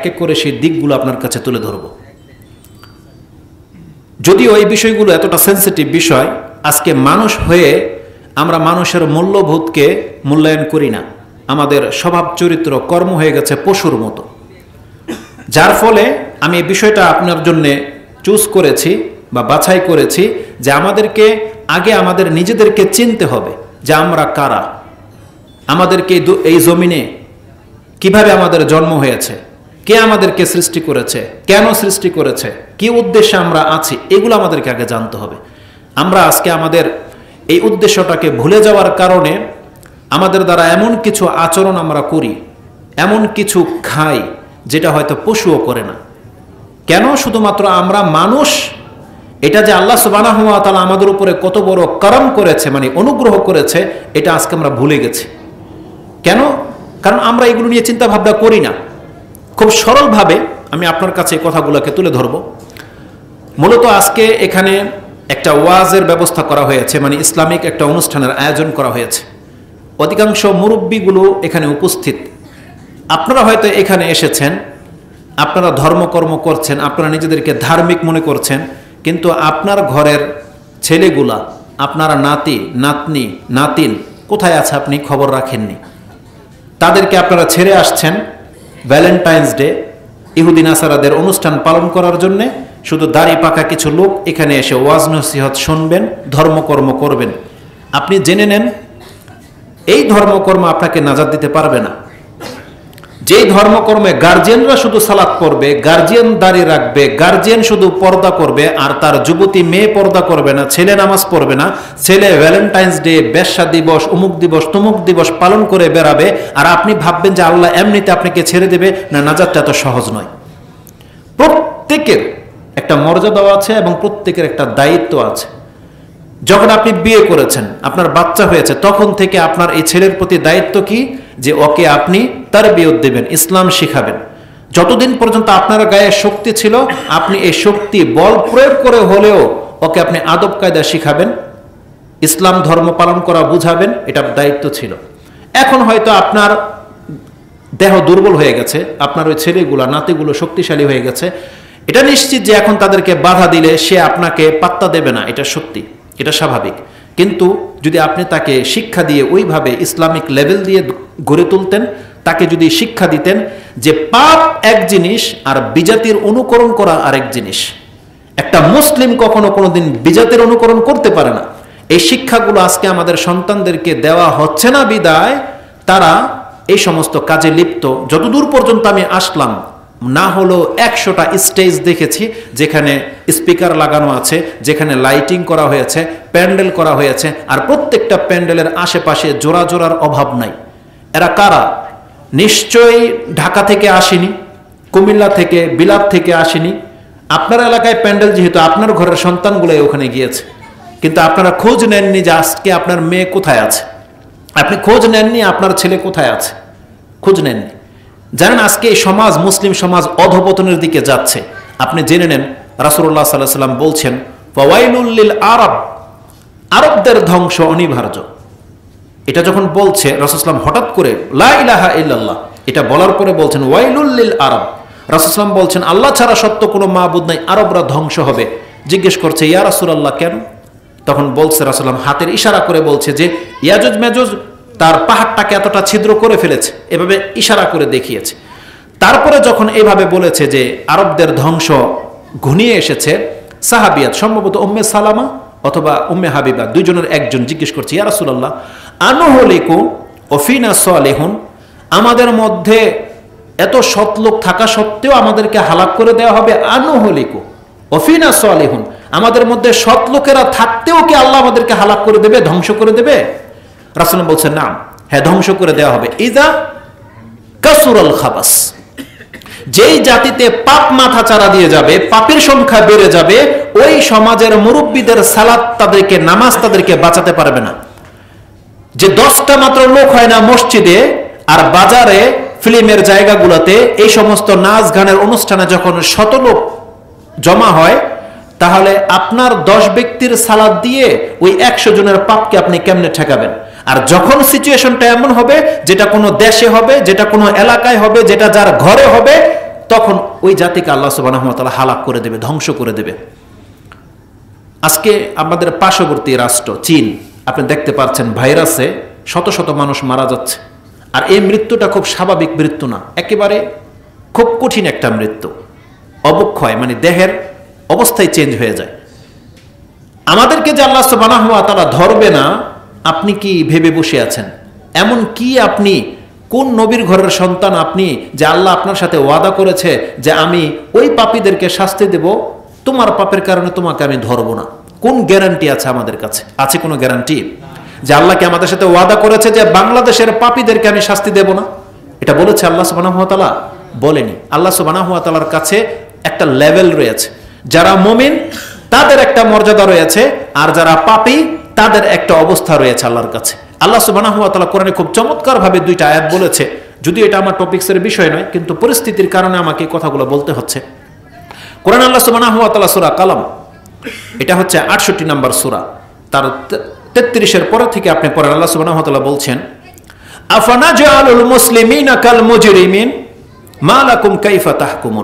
এক করে সেই দিকগুলো আপনার কাছে তুলে ধরব। যদিও এই বিষয়গুলো এতটা সেন্সিটিভ বিষয়, আজকে মানুষ হয়ে আমরা মানুষের মূল্যবোধকে মূল্যায়ন করি না। আমাদের স্বভাব চরিত্র কর্ম হয়ে গেছে পশুর মতো, যার ফলে আমি এই বিষয়টা আপনার জন্য চুজ করেছি বা বাছাই করেছি যে আমাদেরকে আগে আমাদের নিজেদেরকে চিনতে হবে যে আমরা কারা, আমাদেরকে এই জমিনে কিভাবে আমাদের জন্ম হয়েছে, কে আমাদেরকে সৃষ্টি করেছে, কেন সৃষ্টি করেছে, কি উদ্দেশ্যে আমরা আছি, এগুলো আমাদেরকে আগে জানতে হবে। আমরা আজকে আমাদের এই উদ্দেশ্যটাকে ভুলে যাওয়ার কারণে আমাদের দ্বারা এমন কিছু আচরণ আমরা করি, এমন কিছু খাই যেটা হয়তো পশুও করে না। কেন? শুধুমাত্র আমরা মানুষ, এটা যে আল্লাহ সুবহানাহু ওয়া তাআলা আমাদের উপরে কত বড় করম করেছে, মানে অনুগ্রহ করেছে, এটা আজকে আমরা ভুলে গেছি। কেন? কারণ আমরা এগুলো নিয়ে চিন্তা ভাবনা করি না। খুব সরলভাবে আমি আপনার কাছে এই কথাগুলোকে তুলে ধরব। মূলত আজকে এখানে একটা ওয়াজের ব্যবস্থা করা হয়েছে, মানে ইসলামিক একটা অনুষ্ঠানের আয়োজন করা হয়েছে। অধিকাংশ মুরব্বীগুলো এখানে উপস্থিত। আপনারা হয়তো এখানে এসেছেন, আপনারা ধর্মকর্ম করছেন, আপনারা নিজেদেরকে ধার্মিক মনে করছেন, কিন্তু আপনার ঘরের ছেলেগুলা, আপনারা নাতি নাতনি নাতিন কোথায় আছে আপনি খবর রাখেননি। তাদেরকে আপনারা ছেড়ে আসছেন ভ্যালেন্টাইন্স ডে, ইহুদি নাসারাদের অনুষ্ঠান পালন করার জন্যে। শুধু দাড়ি পাকা কিছু লোক এখানে এসে ওয়াজ নসিহত শুনবেন, ধর্মকর্ম করবেন। আপনি জেনে নেন এই ধর্মকর্ম আপনাকে নাজাত দিতে পারবে না। যেই ধর্মকর্মে গার্জিয়ানরা শুধু সালাত পড়বে, গার্জিয়ান দাড়ি রাখবে, গার্জিয়ান শুধু পর্দা করবে, আর তার যুবতী মেয়ে পর্দা করবে না, ছেলে নামাজ পড়বে না, ছেলে ভ্যালেন্টাইন্স ডে, বেশ্যা দিবস, অমুক দিবস, তমুক দিবস পালন করে বেড়াবে, আর আপনি ভাববেন যে আল্লাহ এমনিতে আপনাকে ছেড়ে দেবে না। নাজাতটা এত সহজ নয়। প্রত্যেকের একটা মর্যাদা আছে এবং প্রত্যেকের একটা দায়িত্ব আছে। যখন আপনি বিয়ে করেছেন, আপনার বাচ্চা হয়েছে, তখন থেকে আপনার এই ছেলের প্রতি দায়িত্ব কি? যে ওকে আপনি তারবিয়ত দেবেন, ইসলাম শিখাবেন। যতদিন পর্যন্ত আপনার গায়ে শক্তি ছিল, আপনি এই শক্তি বল প্রয়োগ করে হলেও ওকে আপনি আদব কায়দা শিখাবেন, ইসলাম ধর্ম পালন করা বুঝাবেন, এটা দায়িত্ব ছিল। এখন হয়তো আপনার দেহ দুর্বল হয়ে গেছে, আপনার ওই ছেলেগুলো নাতিগুলো শক্তিশালী হয়ে গেছে, এটা নিশ্চিত যে এখন তাদেরকে বাধা দিলে সে আপনাকে পাত্তা দেবে না, এটা সত্যি, এটা স্বাভাবিক। কিন্তু যদি আপনি তাকে শিক্ষা দিয়ে ওইভাবে ইসলামিক লেভেল দিয়ে গড়ে তুলতেন, তাকে যদি শিক্ষা দিতেন যে পাপ এক জিনিস আর বিজাতির অনুকরণ করা আরেক জিনিস, একটা মুসলিম কখনো কোনোদিন বিজাতির অনুকরণ করতে পারে না। এই শিক্ষাগুলো আজকে আমাদের সন্তানদেরকে দেওয়া হচ্ছে না বিদায় তারা এই সমস্ত কাজে লিপ্ত। যতদূর পর্যন্ত আমি আসলাম, না হলো 100টা স্টেজ দেখেছি যেখানে স্পিকার লাগানো আছে, যেখানে লাইটিং করা হয়েছে, প্যান্ডেল করা হয়েছে, আর প্রত্যেকটা প্যান্ডেলের আশেপাশে জোড়া জোড়ার অভাব নাই। এরা কারা? নিশ্চয়ই ঢাকা থেকে আসেনি, কুমিল্লা থেকে, বিলাত থেকে আসেনি। আপনার এলাকায় প্যান্ডেল যেহেতু, আপনার ঘরের সন্তানগুলোই ওখানে গিয়েছে, কিন্তু আপনারা খোঁজ নেননি যে আজকে আপনার মেয়ে কোথায় আছে, আপনি খোঁজ নেননি আপনার ছেলে কোথায় আছে, খোঁজ নেননি। জানেন আজকে এই সমাজ, মুসলিম সমাজ অধপতনের দিকে যাচ্ছে। আপনি জেনে নেন রাসূলুল্লাহ সাল্লাল্লাহু আলাইহি ওয়াসাল্লাম বলছেন, ফাওয়াইলুল লিল আরব, আরবদের ধ্বংস অনিবার্য। এটা যখন বলছে রাসূল সাল্লাল্লাহু হঠাৎ করে লা ইলাহা ইল্লাল্লাহ এটা বলার পরে বলছেন ওয়াইলুল লিল আরব। রাসূল সাল্লাল্লাহু বলছেন আল্লাহ ছাড়া সত্য কোনো মাবুদ নাই, আরবরা ধ্বংস হবে। জিজ্ঞেস করছে ইয়া রাসূলুল্লাহ কেন? তখন বলছে রাসূল সাল্লাল্লাহু হাতের ইশারা করে বলছে যে ইয়াজুজ মাজুজ তার পাহাড়টাকে এতটা ছিদ্র করে ফেলেছে, এভাবে ইশারা করে দেখিয়েছে। তারপরে যখন এভাবে বলেছে যে আরবদের ধ্বংস ঘনিয়ে এসেছে, সাহাবিয়াত সম্ভবত উম্মে সালামা অথবা উম্মে হাবিবা দুইজনের একজন জিজ্ঞেস করছে ইয়া রাসূলুল্লাহ আনুহলিকু ওফিনা সালিহুন, আমাদের মধ্যে এত সৎ লোক থাকা সত্ত্বেও আমাদেরকে হালাক করে দেওয়া হবে? আনুহলিকু ওফিনা সালিহুন, আমাদের মধ্যে সৎ লোকেরা থাকতেও কি আল্লাহ আমাদেরকে হালাক করে দেবে, ধ্বংস করে দেবে? রাসূল বলছেন না, হ্যাঁ ধ্বংস করে দেওয়া হবে। ইযা কাসুরাল খাবাস, যেই জাতিতে পাপ মাথা চারা দিয়ে যাবে, পাপের সংখ্যা বেড়ে যাবে, ওই সমাজের মুরব্বীদের সালাত, তাদেরকে নামাজ তাদেরকে বাঁচাতে পারবে না। যে 10টা মাত্র লোক হয় না মসজিদে আর বাজারে, ফিল্মের জায়গাগুলোতে, এই সমস্ত নাচ গানের অনুষ্ঠানে যখন শত লোক জমা হয়, তাহলে আপনার 10 ব্যক্তির সালাত দিয়ে ওই 100 জনের পাপকে আপনি কেমনে ঠেকাবেন? আর যখন সিচুয়েশনটা এমন হবে, যেটা কোনো দেশে হবে, যেটা কোনো এলাকায় হবে, যেটা যার ঘরে হবে, তখন ওই জাতিকে আল্লাহ সুবহানাহু ওয়া তাআলা হালাক করে দেবে, ধ্বংস করে দেবে। আজকে আমাদের পার্শ্ববর্তী রাষ্ট্র চীন, আপনি দেখতে পাচ্ছেন ভাইরাসে শত শত মানুষ মারা যাচ্ছে। আর এই মৃত্যুটা খুব স্বাভাবিক মৃত্যু না, একেবারে খুব কঠিন একটা মৃত্যু, অবক্ষয়, মানে দেহের অবস্থায় চেঞ্জ হয়ে যায়। আমাদেরকে যে আল্লাহ সুবহানাহু ওয়া তাআলা ধরবে না, আপনি কি ভেবে বসে আছেন? এমন কি আপনি কোন নবীর ঘরের সন্তান আপনি যে আল্লাহ আপনার সাথে ওয়াদা করেছে যে আমি ওই পাপীদেরকে শাস্তি দেব, তোমার পাপের কারণে তোমাকে আমি ধরবো না? কোন গ্যারান্টি আছে আমাদের কাছে? আছে কোনো গ্যারান্টি যে আল্লাহকে আমাদের সাথে ওয়াদা করেছে যে বাংলাদেশের পাপীদেরকে আমি শাস্তি দেব না? এটা বলেছে আল্লাহ সুবহানাহু ওয়া তাআলা? বলেনি। আল্লাহ সুবহানাহু ওয়া তাআলার কাছে একটা লেভেল রয়েছে, যারা মুমিন তাদের একটা মর্যাদা রয়েছে, আর যারা পাপী তাদের একটা অবস্থা রয়েছে আল্লাহর কাছে। আল্লাহ সুবহানাহু ওয়া তাআলা কোরআনে খুব চমৎকার ভাবে দুইটা আয়াত বলেছে, যদিও এটা আমার টপিকসের বিষয় নয়, কিন্তু পরিস্থিতির কারণে আমাকে কথাগুলো বলতে হচ্ছে। কোরআন আল্লাহ সুবহানাহু ওয়া তাআলা সূরা কালাম, এটা হচ্ছে 68 নম্বর সূরা, তার 33-এর পরে থেকে আপনি পড়েন। আল্লাহ সুবহানাহু ওয়া তাআলা বলছেন, আফানাজআলুল মুসলিমিনা কাল মুজরিমিন মা লাকুম কাইফা তাহকুমুন।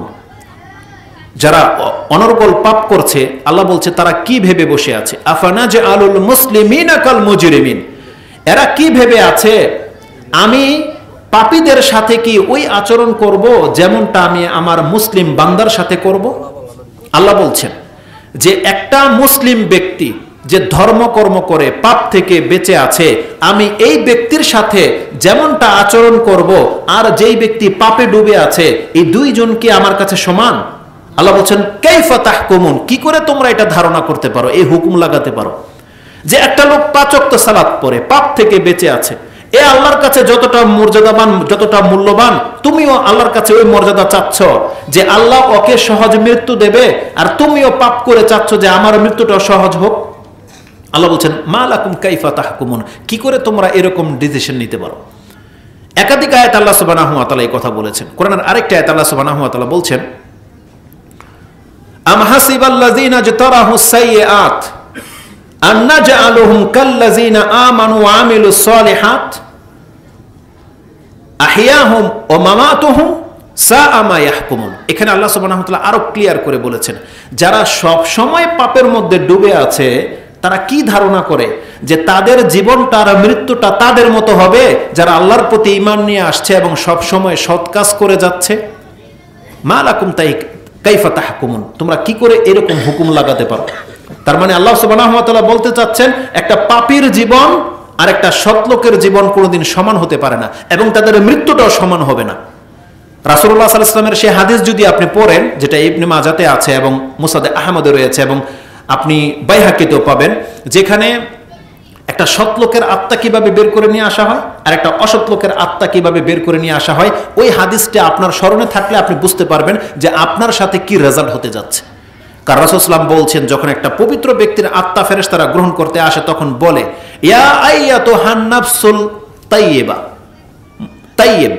যারা অনর্গল পাপ করছে, আল্লাহ বলছে তারা কি ভেবে বসে আছে? আফানাজআলুল মুসলিমিনা কাল মুজরিমিন, এরা কি ভেবে আছে আমি পাপীদের সাথে কি ওই আচরণ করব যেমনটা আমি আমার মুসলিম বান্দার সাথে করব? আল্লাহ বলছেন যে একটা মুসলিম ব্যক্তি যে ধর্মকর্ম করে পাপ থেকে বেঁচে আছে, আমি এই ব্যক্তির সাথে যেমনটা আচরণ করব, আর যেই ব্যক্তি পাপে ডুবে আছে, এই দুইজন কি আমার কাছে সমান? আল্লাহ বলছেন কাইফা তাহকুমুন, কি করে তোমরা এটা ধারণা করতে পারো, এই হুকুম লাগাতে পারো যে একটা লোক 5 ওয়াক্ত সালাত পড়ে পাপ থেকে বেঁচে আছে, এ আল্লাহর কাছে যতটা মর্যাদাবান, যতটা মূল্যবান, তুমিও আল্লাহর কাছে ওই মর্যাদা চাচ্ছ যে আল্লাহ ওকে সহজ মৃত্যু দেবে, আর তুমিও পাপ করে চাচ্ছ যে আমার মৃত্যুটা সহজ হোক? আল্লাহ বলছেন মা লাকুম কাইফা তাহকুমুন, কি করে তোমরা এরকম ডিসিশন নিতে পারো? একাধিক আয়াত আল্লাহ সুবহানাহু ওয়া তাআলা এই কথা বলেছেন। কোরআনের আরেকটা আয়াত আল্লাহ সুবহানাহু ওয়া তাআলা বলছেন, আম হাসিবাল্লাযীনা ইজতারাহুস সাইয়্যাত আন নাজআলুহুম কাল্লাযীনা আমানু ওয়া আমিলুস সালিহাত আহইয়াহুম ওয়া মামাতুহুম সাআ মা ইয়াহকুমুন। এখানে আল্লাহ সুবহানাহু ওয়া তাআলা আরো ক্লিয়ার করে বলেছেন, যারা সব সময় পাপের মধ্যে ডুবে আছে, তারা কি ধারণা করে যে তাদের জীবনটা আর মৃত্যুটা তাদের মতো হবে যারা আল্লাহর প্রতি ঈমান নিয়ে আসছে এবং সব সময় সৎ কাজ করে যাচ্ছে? মা লাকুম কাইফা তাহকুমুন, তোমরা কি করে এরকম হুকুম লাগাতে পারো? তার মানে আল্লাহ সুবহানাহু ওয়া তাআলা বলতে চাচ্ছেন, একটা পাপীর জীবন আর একটা সৎ লোকের জীবন কোনোদিন সমান হতে পারে না, এবং তাদের মৃত্যুটাও সমান হবে না। রাসূলুল্লাহ সাল্লাল্লাহু আলাইহি ওয়াসাল্লামের সেই হাদিস যদি আপনি পড়েন, যেটা ইবনে মাজাতে আছে এবং মুসনাদে আহমদে রয়েছে এবং আপনি বাইহাকিতেও পাবেন, যেখানে একটা সৎ লোকের আত্মা কিভাবে বের করে নিয়ে আসা হয় আর একটা অসৎ লোকের আত্মা কিভাবে বের করে নিয়ে আসা হয়, ওই হাদিসটা আপনার স্মরণে থাকলে আপনি বুঝতে পারবেন যে আপনার সাথে কি রেজাল্ট হতে যাচ্ছে। কারণ রাসূল সাল্লাল্লাহু আলাইহি ওয়াসাল্লাম বলছেন, যখন একটা পবিত্র ব্যক্তির আত্মা ফেরেশতারা গ্রহণ করতে আসে, তখন বলে ইয়া আইয়াতুহান নাফসুল তাইয়্যিবা তাইয়্যিব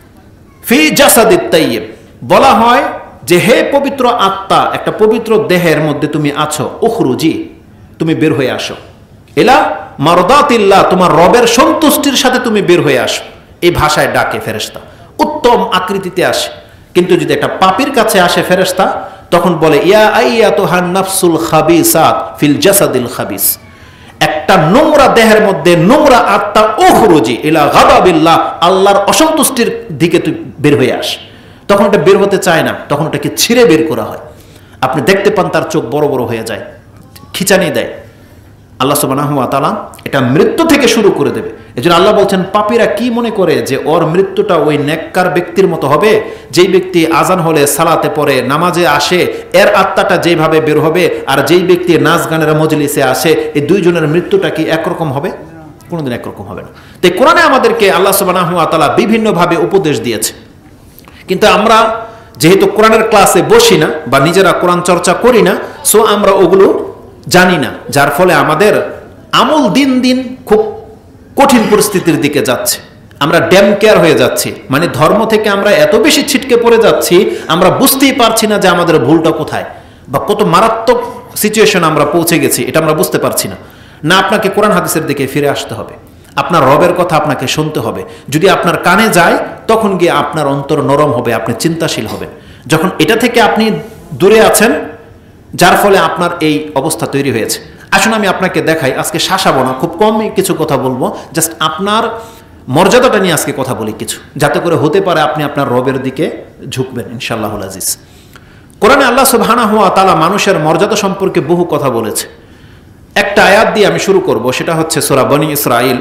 ফি জাসাদিত তাইয়্যিব, বলা হয় যে হে পবিত্র আত্মা, একটা পবিত্র দেহের মধ্যে তুমি আছো, উখরুজি, তুমি বের হয়ে আসো, ইলা মারদাতিল্লাহ, তোমার রবের সন্তুষ্টির সাথে তুমি বের হয়ে আসো। এই ভাষায় ডাকে ফেরেশতা, উত্তম আকৃতিতে আসে। কিন্তু যদি একটা পাপীর কাছে আসে ফেরেশতা, তখন বলে ইয়া আইয়াতুহান নাফসুল খাবিসাত ফিল জাসাদিল খাবিস, একটা নোংরা দেহের মধ্যে নোংরা আত্মা, উখরুজি ইলা গাদাবিল্লাহ, আল্লাহর অসন্তুষ্টির দিকে তুই বের হয়ে আস। তখন ওটা বের হতে চায় না, তখন ওটাকে ছিঁড়ে বের করা হয়। আপনি দেখতে পান তার চোখ বড় বড় হয়ে যায়, খিচানি দেয়। আল্লাহ সুবহানাহু ওয়া তাআলা এটা মৃত্যু থেকে শুরু করে দেবে। এজন্য আল্লাহ বলছেন, পাপীরা কি মনে করে যে ওর মৃত্যুটা ওই নেককার ব্যক্তির মতো হবে? যেই ব্যক্তি আজান হলে সালাতে পড়ে, নামাজে আসে, এর আত্মাটা যেভাবে বের হবে, আর যেই ব্যক্তি নাচ গানের মজলিসে আসে, এই দুইজনের মৃত্যুটা কি একরকম হবে? কোনোদিন একরকম হবে না। তাই কোরআনে আমাদেরকে আল্লাহ সুবহানাহু ওয়া তাআলা বিভিন্নভাবে উপদেশ দিয়েছে, কিন্তু আমরা যেহেতু কোরআনের ক্লাসে বসি না বা নিজেরা কোরআন চর্চা করি না, সো আমরা ওগুলো জানি না, যার ফলে আমাদের আমল দিন দিন খুব কঠিন পরিস্থিতির দিকে যাচ্ছে। আমরা ড্যাম কেয়ার হয়ে যাচ্ছি, মানে ধর্ম থেকে আমরা এত বেশি ছিটকে পড়ে যাচ্ছি, আমরা বুঝতেই পারছি না যে আমাদের ভুলটা কোথায় বা কত মারাত্মক সিচুয়েশন আমরা পৌঁছে গেছি, এটা আমরা বুঝতে পারছি না। না, আপনাকে কোরআন হাদিসের দিকে ফিরে আসতে হবে, আপনার রবের কথা আপনাকে শুনতে হবে। যদি আপনার কানে যায়, তখন গিয়ে আপনার অন্তর নরম হবে, আপনি চিন্তাশীল হবেন। যখন এটা থেকে আপনি দূরে আছেন, যার ফলে আপনার এই অবস্থা তৈরি হয়েছে। আসুন আমি আপনাকে দেখাই, আজকে শাসাবো না, খুব কম কিছু কথা বলবো, জাস্ট আপনার মর্যাদাটা নিয়ে আজকে কথা বলি কিছু, যাতে করে হতে পারে আপনি আপনার রবের দিকে ঝুঁকবেন ইনশাআল্লাহুল আজিজ। কোরআনে আল্লাহ সুবহানাহু ওয়া তাআলা মানুষের মর্যাদা সম্পর্কে বহু কথা বলেছে। একটা আয়াত দিয়ে আমি শুরু করব, সেটা হচ্ছে সূরা বনী ইসরাইল,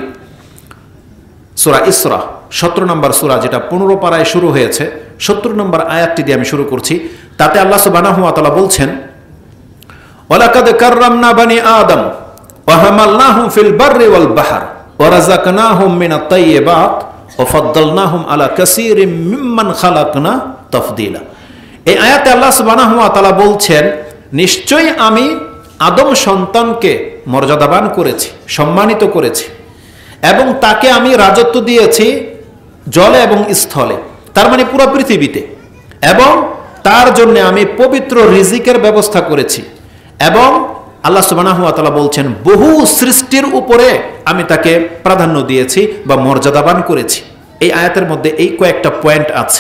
সূরা ইসরা 17 নম্বর সূরা, যেটা 15 পারায় শুরু হয়েছে। 70 নম্বর আয়াতটি দিয়ে আমি শুরু করছি। তাতে আল্লাহ সুবহানাহু ওয়া তাআলা বলছেন, ওয়ালাকাদ কাররামনা বানি আদম ওয়া হামালনাহুম ফিল বাররি ওয়াল বাহর ওয়া রাযাকনাহুম মিনাত তাইয়্যিবাত ওয়া ফাদ্দালনাহুম আলা কাসীরিম মিম্মান খালাকনা তাফদীলা। এই আয়াতে আল্লাহ সুবহানাহু ওয়া তাআলা বলছেন, নিশ্চয়ই আমি আদম সন্তানকে মর্যাদাবান করেছি, সম্মানিত করেছি, এবং তাকে আমি রাজত্ব দিয়েছি জলে এবং স্থলে, তার মানে পুরো পৃথিবীতে, এবং তার জন্য আমি পবিত্র রিজিকের ব্যবস্থা করেছি। এবং আল্লাহ সুবহানাহু ওয়া তাআলা বলছেন, বহু সৃষ্টির উপরে আমি তাকে প্রাধান্য দিয়েছি বা মর্যাদাবান করেছি। এই আয়াতের মধ্যে এই কয়েকটা পয়েন্ট আছে।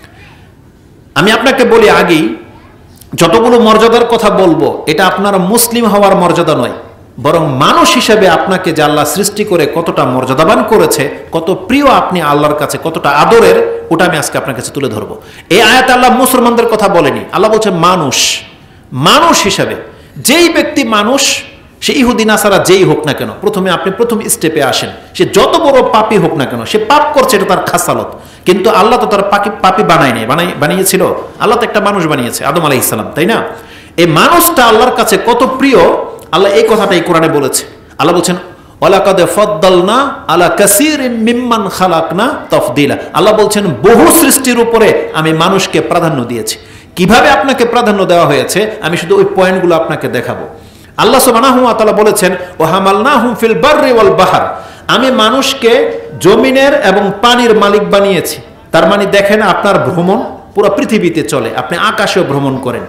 আমি আপনাকে বলি আগেই, যতগুলো মর্যাদার কথা বলবো, এটা আপনার মুসলিম হওয়ার মর্যাদা নয়, বরং মানুষ হিসেবে আপনাকে যে আল্লাহ সৃষ্টি করে কতটা মর্যাদাবান করেছে, কত প্রিয় আপনি আল্লাহর কাছে, কতটা আদরের, ওটা আমি আজকে আপনার কাছে তুলে ধরবো। এই আয়াতে আল্লাহ মুসলমানদের কথা বলেনি, আল্লাহ বলছে মানুষ, মানুষ হিসাবে যেই ব্যক্তি মানুষ, সে ইহুদি নাসারা যেই হোক না কেন, প্রথমে আপনি প্রথম স্টেপে আসেন, সে যত বড় পাপী হোক না কেন, সে পাপ করছে, এটা তার খাসালত, কিন্তু আল্লাহ তো তার পাপী বানায় নাই, বানিয়েছিল, আল্লাহ তো একটা মানুষ বানিয়েছে, আদম আলাইহিস সালাম, তাই না? এই মানুষটা আল্লাহর কাছে কত প্রিয়, আল্লাহ এই কথাটা এই কোরআনে বলেছে। আল্লাহ বলছেন, ওয়ালাকাদ ফাদ্দালনা আলা কাসীরিম মিম্মান খালাকনা তাফদীলা। আল্লাহ বলছেন, বহু সৃষ্টির উপরে আমি মানুষকে প্রাধান্য দিয়েছি। কিভাবে আপনাকে প্রাধান্য দেওয়া হয়েছে, আমি শুধু ওই পয়েন্টগুলো আপনাকে দেখাবো। আল্লাহ সুবহানাহু ওয়া তাআলা বলেছেন, ওয়া হামালনাহুম ফিল বাররি ওয়াল বাহর, আমি মানুষকে জমিনের এবং পানির মালিক বানিয়েছি। তার মানে দেখেন, আপনার ভ্রমণ পুরো পৃথিবীতে চলে, আপনি আকাশেও ভ্রমণ করেন।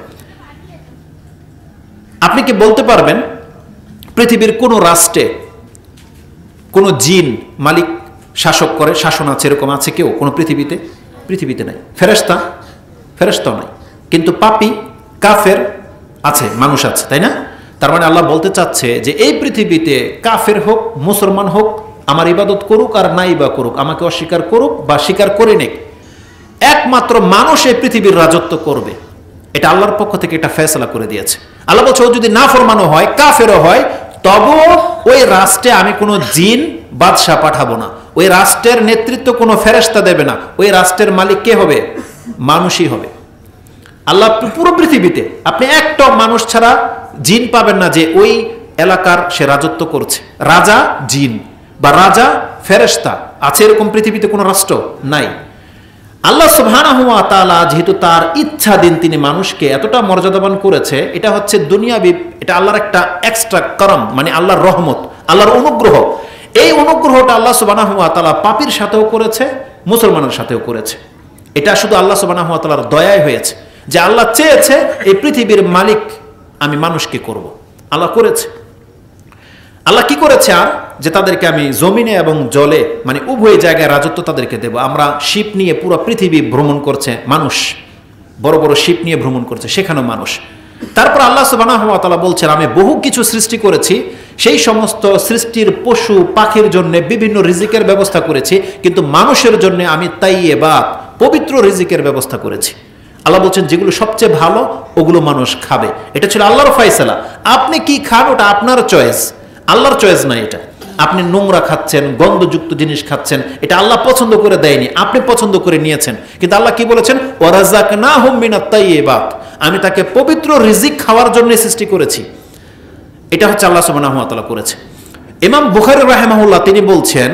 আপনি কি বলতে পারবেন পৃথিবীর কোন রাষ্ট্রে কোন জিন মালিক শাসক করে, শাসন আছে, এরকম আছে কেউ কোন পৃথিবীতে? পৃথিবীতে নাই। ফেরেশতাও নাই, কিন্তু পাপী কাফের আছে, মানুষ আছে, তাই না? তার মানে আল্লাহ বলতে চাচ্ছে যে এই পৃথিবীতে কাফের হোক মুসলমান হোক, আমার ইবাদত করুক আর নাই বা করুক, আমাকে অস্বীকার করুক বা স্বীকার করে নেক, একমাত্র মানুষ এই পৃথিবীর রাজত্ব করবে। এটা আল্লাহর পক্ষ থেকে এটা ফয়সালা করে দিয়েছে। আল্লাহ বলছে, ও যদি নাফরমানও হয়, কাফেরও হয়, তবুও ওই রাষ্ট্রে আমি কোনো জিন বাদশাহ পাঠাবো না, ওই রাষ্ট্রের নেতৃত্ব কোনো ফেরেশতা দেবে না, ওই রাষ্ট্রের মালিক কে হবে? মানুষই হবে। আল্লাহ পুরো পৃথিবীতে আপনি একটা মানুষ ছাড়া জিন পাবেন না যে ওই এলাকার সে রাজত্ব করছে। রাজা জিন বা রাজা ফেরেশতা আছে, এরকম পৃথিবীতে কোনো রাষ্ট্র নাই। আল্লাহ সুবহানাহু ওয়া তাআলা যেহেতু তার ইচ্ছাধীন তিনি মানুষকে এতটা মর্যাদাবান করেছে, এটা হচ্ছে দুনিয়াবি, এটা আল্লাহর একটা এক্সট্রা করম, মানে আল্লাহর রহমত, আল্লাহর অনুগ্রহ। এই অনুগ্রহটা আল্লাহ সুবহানাহু ওয়া তাআলা পাপীর সাথেও করেছে, মুসলমানের সাথেও করেছে। এটা শুধু আল্লাহ সুবহানাহু ওয়া তাআলার দয়ায় হয়েছে, যে আল্লাহ চেয়েছে এই পৃথিবীর মালিক আমি মানুষকে করব, আল্লাহ করেছে। আল্লাহ কি করেছে আর, যে তাদেরকে আমি জমিনে এবং জলে, মানে উভয় জায়গায় রাজত্ব তাদেরকে দেব। আমরা শিপ নিয়ে পুরো পৃথিবী ভ্রমণ করছে মানুষ, বড় বড় শিপ নিয়ে ভ্রমণ করছে, সেখানেও মানুষ। তারপর আল্লাহ সুবহানাহু ওয়া তাআলা বলছেন, আমি বহু কিছু সৃষ্টি করেছি, সেই সমস্ত সৃষ্টির পশু পাখির জন্য বিভিন্ন রিজিকের ব্যবস্থা করেছি, কিন্তু মানুষের জন্য আমি তাইয়্যিবাত, পবিত্র রিজিকের ব্যবস্থা করেছি। আল্লাহ বলছেন, যেগুলো সবচেয়ে ভালো ওগুলো মানুষ খাবে। এটা ছিল আল্লাহর ফয়সালা। আপনি কি খান ওটা আপনার চয়েস, আল্লাহর চয়েস না এটা। আপনি নোংরা খাচ্ছেন, গন্ধযুক্ত জিনিস খাচ্ছেন, এটা আল্লাহ পছন্দ করে দেয়নি, আপনি পছন্দ করে নিয়েছেন। কিন্তু আল্লাহ কি বলেছেন, ওয়া রাযাকনাহুম মিনাত তাইয়্যিবাত, আমি তাকে পবিত্র রিজিক খাওয়ার জন্য সৃষ্টি করেছি। এটা হচ্ছে আল্লাহ সুবহানাহু ওয়া তাআলা করেছে। ইমাম বুখারী রাহিমাহুল্লাহ তিনি বলছেন,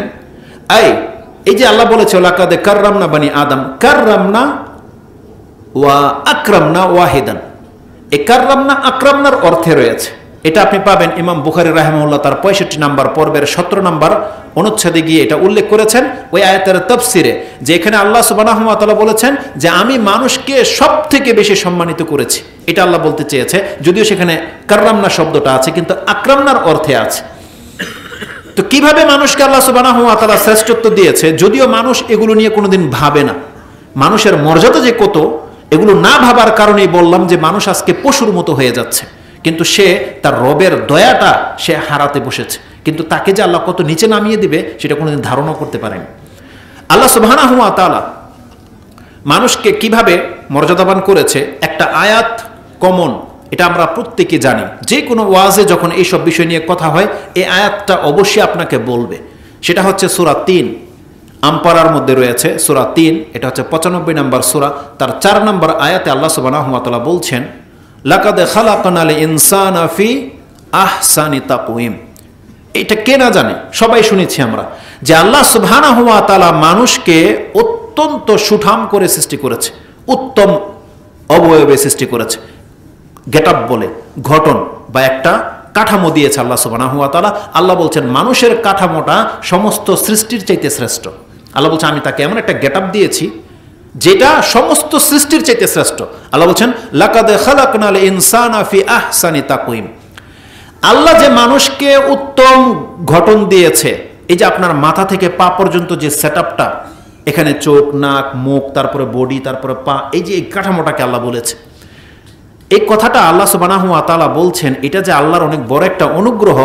এই যে আল্লাহ বলেছে, লাকাদ কাররামনা বানি আদম, কাররামনা ওয়া আকরামনা ওয়াহিদান, এই কাররামনা আকরামনার অর্থে রয়েছে। এটা আপনি পাবেন ইমাম বুখারী রাহিমাহুল্লাহ তার 65 নম্বর পর্বের 17 নম্বর অনুচ্ছেদে গিয়ে এটা উল্লেখ করেছেন ওই আয়াতের তাফসিরে, যে এখানে আল্লাহ সুবহানাহু ওয়া তাআলা বলেছেন যে আমি মানুষকে সবথেকে বেশি সম্মানিত করেছি। এটা আল্লাহ বলতে চেয়েছে, যদিও সেখানে কাররামনা শব্দটা আছে, কিন্তু আকরামনার অর্থে আছে। তো কিভাবে মানুষকে আল্লাহ সুবহানাহু ওয়া তাআলা শ্রেষ্ঠত্ব দিয়েছে, যদিও মানুষ এগুলো নিয়ে কোনোদিন ভাবে না, মানুষের মর্যাদা যে কত এগুলো না ভাবার কারণেই বললাম যে মানুষ আজকে পশুর মতো হয়ে যাচ্ছে, কিন্তু সে তার রবের দয়াটা সে হারাতে বসেছে। কিন্তু তাকে যে আল্লাহ কত নিচে নামিয়ে দিবে সেটা কোনোদিন ধারণা করতে পারেনি। আল্লাহ সুবহানাহু ওয়া তাআলা মানুষকে কিভাবে মর্যাদাবান করেছে একটা আয়াত কমন, এটা আমরা প্রত্যেকে জানি। যে কোনো ওয়াজে যখন এইসব বিষয় নিয়ে কথা হয় এই আয়াতটা অবশ্যই আপনাকে বলবে। সেটা হচ্ছে সূরা ৩, আমপারার মধ্যে রয়েছে সূরা ৩, এটা হচ্ছে ৯৫ নম্বর সূরা, তার ৪ নম্বর আয়াতে আল্লাহ সুবহানাহু ওয়া তাআলা বলছেন, লাকাদ খালাকনাল ইনসানা ফি আহসানি তাকওয়িম। এটা কে না জানে, সবাই শুনেছি আমরা যে আল্লাহ সুবহানাহু ওয়া তাআলা মানুষকে অত্যন্ত সুঠাম করে সৃষ্টি করেছে, উত্তম অবয়বে সৃষ্টি করেছে। গেটআপ বলে গঠন বা একটা কাঠামো দিয়েছে আল্লাহ সুবহানাহু ওয়া তাআলা। আল্লাহ বলছেন মানুষের কাঠামোটা সমস্ত সৃষ্টির চাইতে শ্রেষ্ঠ। আল্লাহ বলছেন আমি তাকে এমন একটা গেটআপ দিয়েছি যেটা সমস্ত সৃষ্টির চাইতে শ্রেষ্ঠ। আল্লাহ বলছেন লাকাদ খালাকনাল ইনসানা ফি আহসানি তাকওয়িম। আল্লাহ যে মানুষকে উত্তম গঠন দিয়েছে, এই যে আপনার মাথা থেকে পা পর্যন্ত যে সেটআপটা, এখানে চোখ, নাক, মুখ, তারপরে বডি, তারপরে পা, এই যে এই কাঠামোটাকে আল্লাহ বলেছে। এই কথাটা আল্লাহ সুবহানাহু ওয়া তাআলা বলছেন এটা যে আল্লাহর অনেক বড় একটা অনুগ্রহ,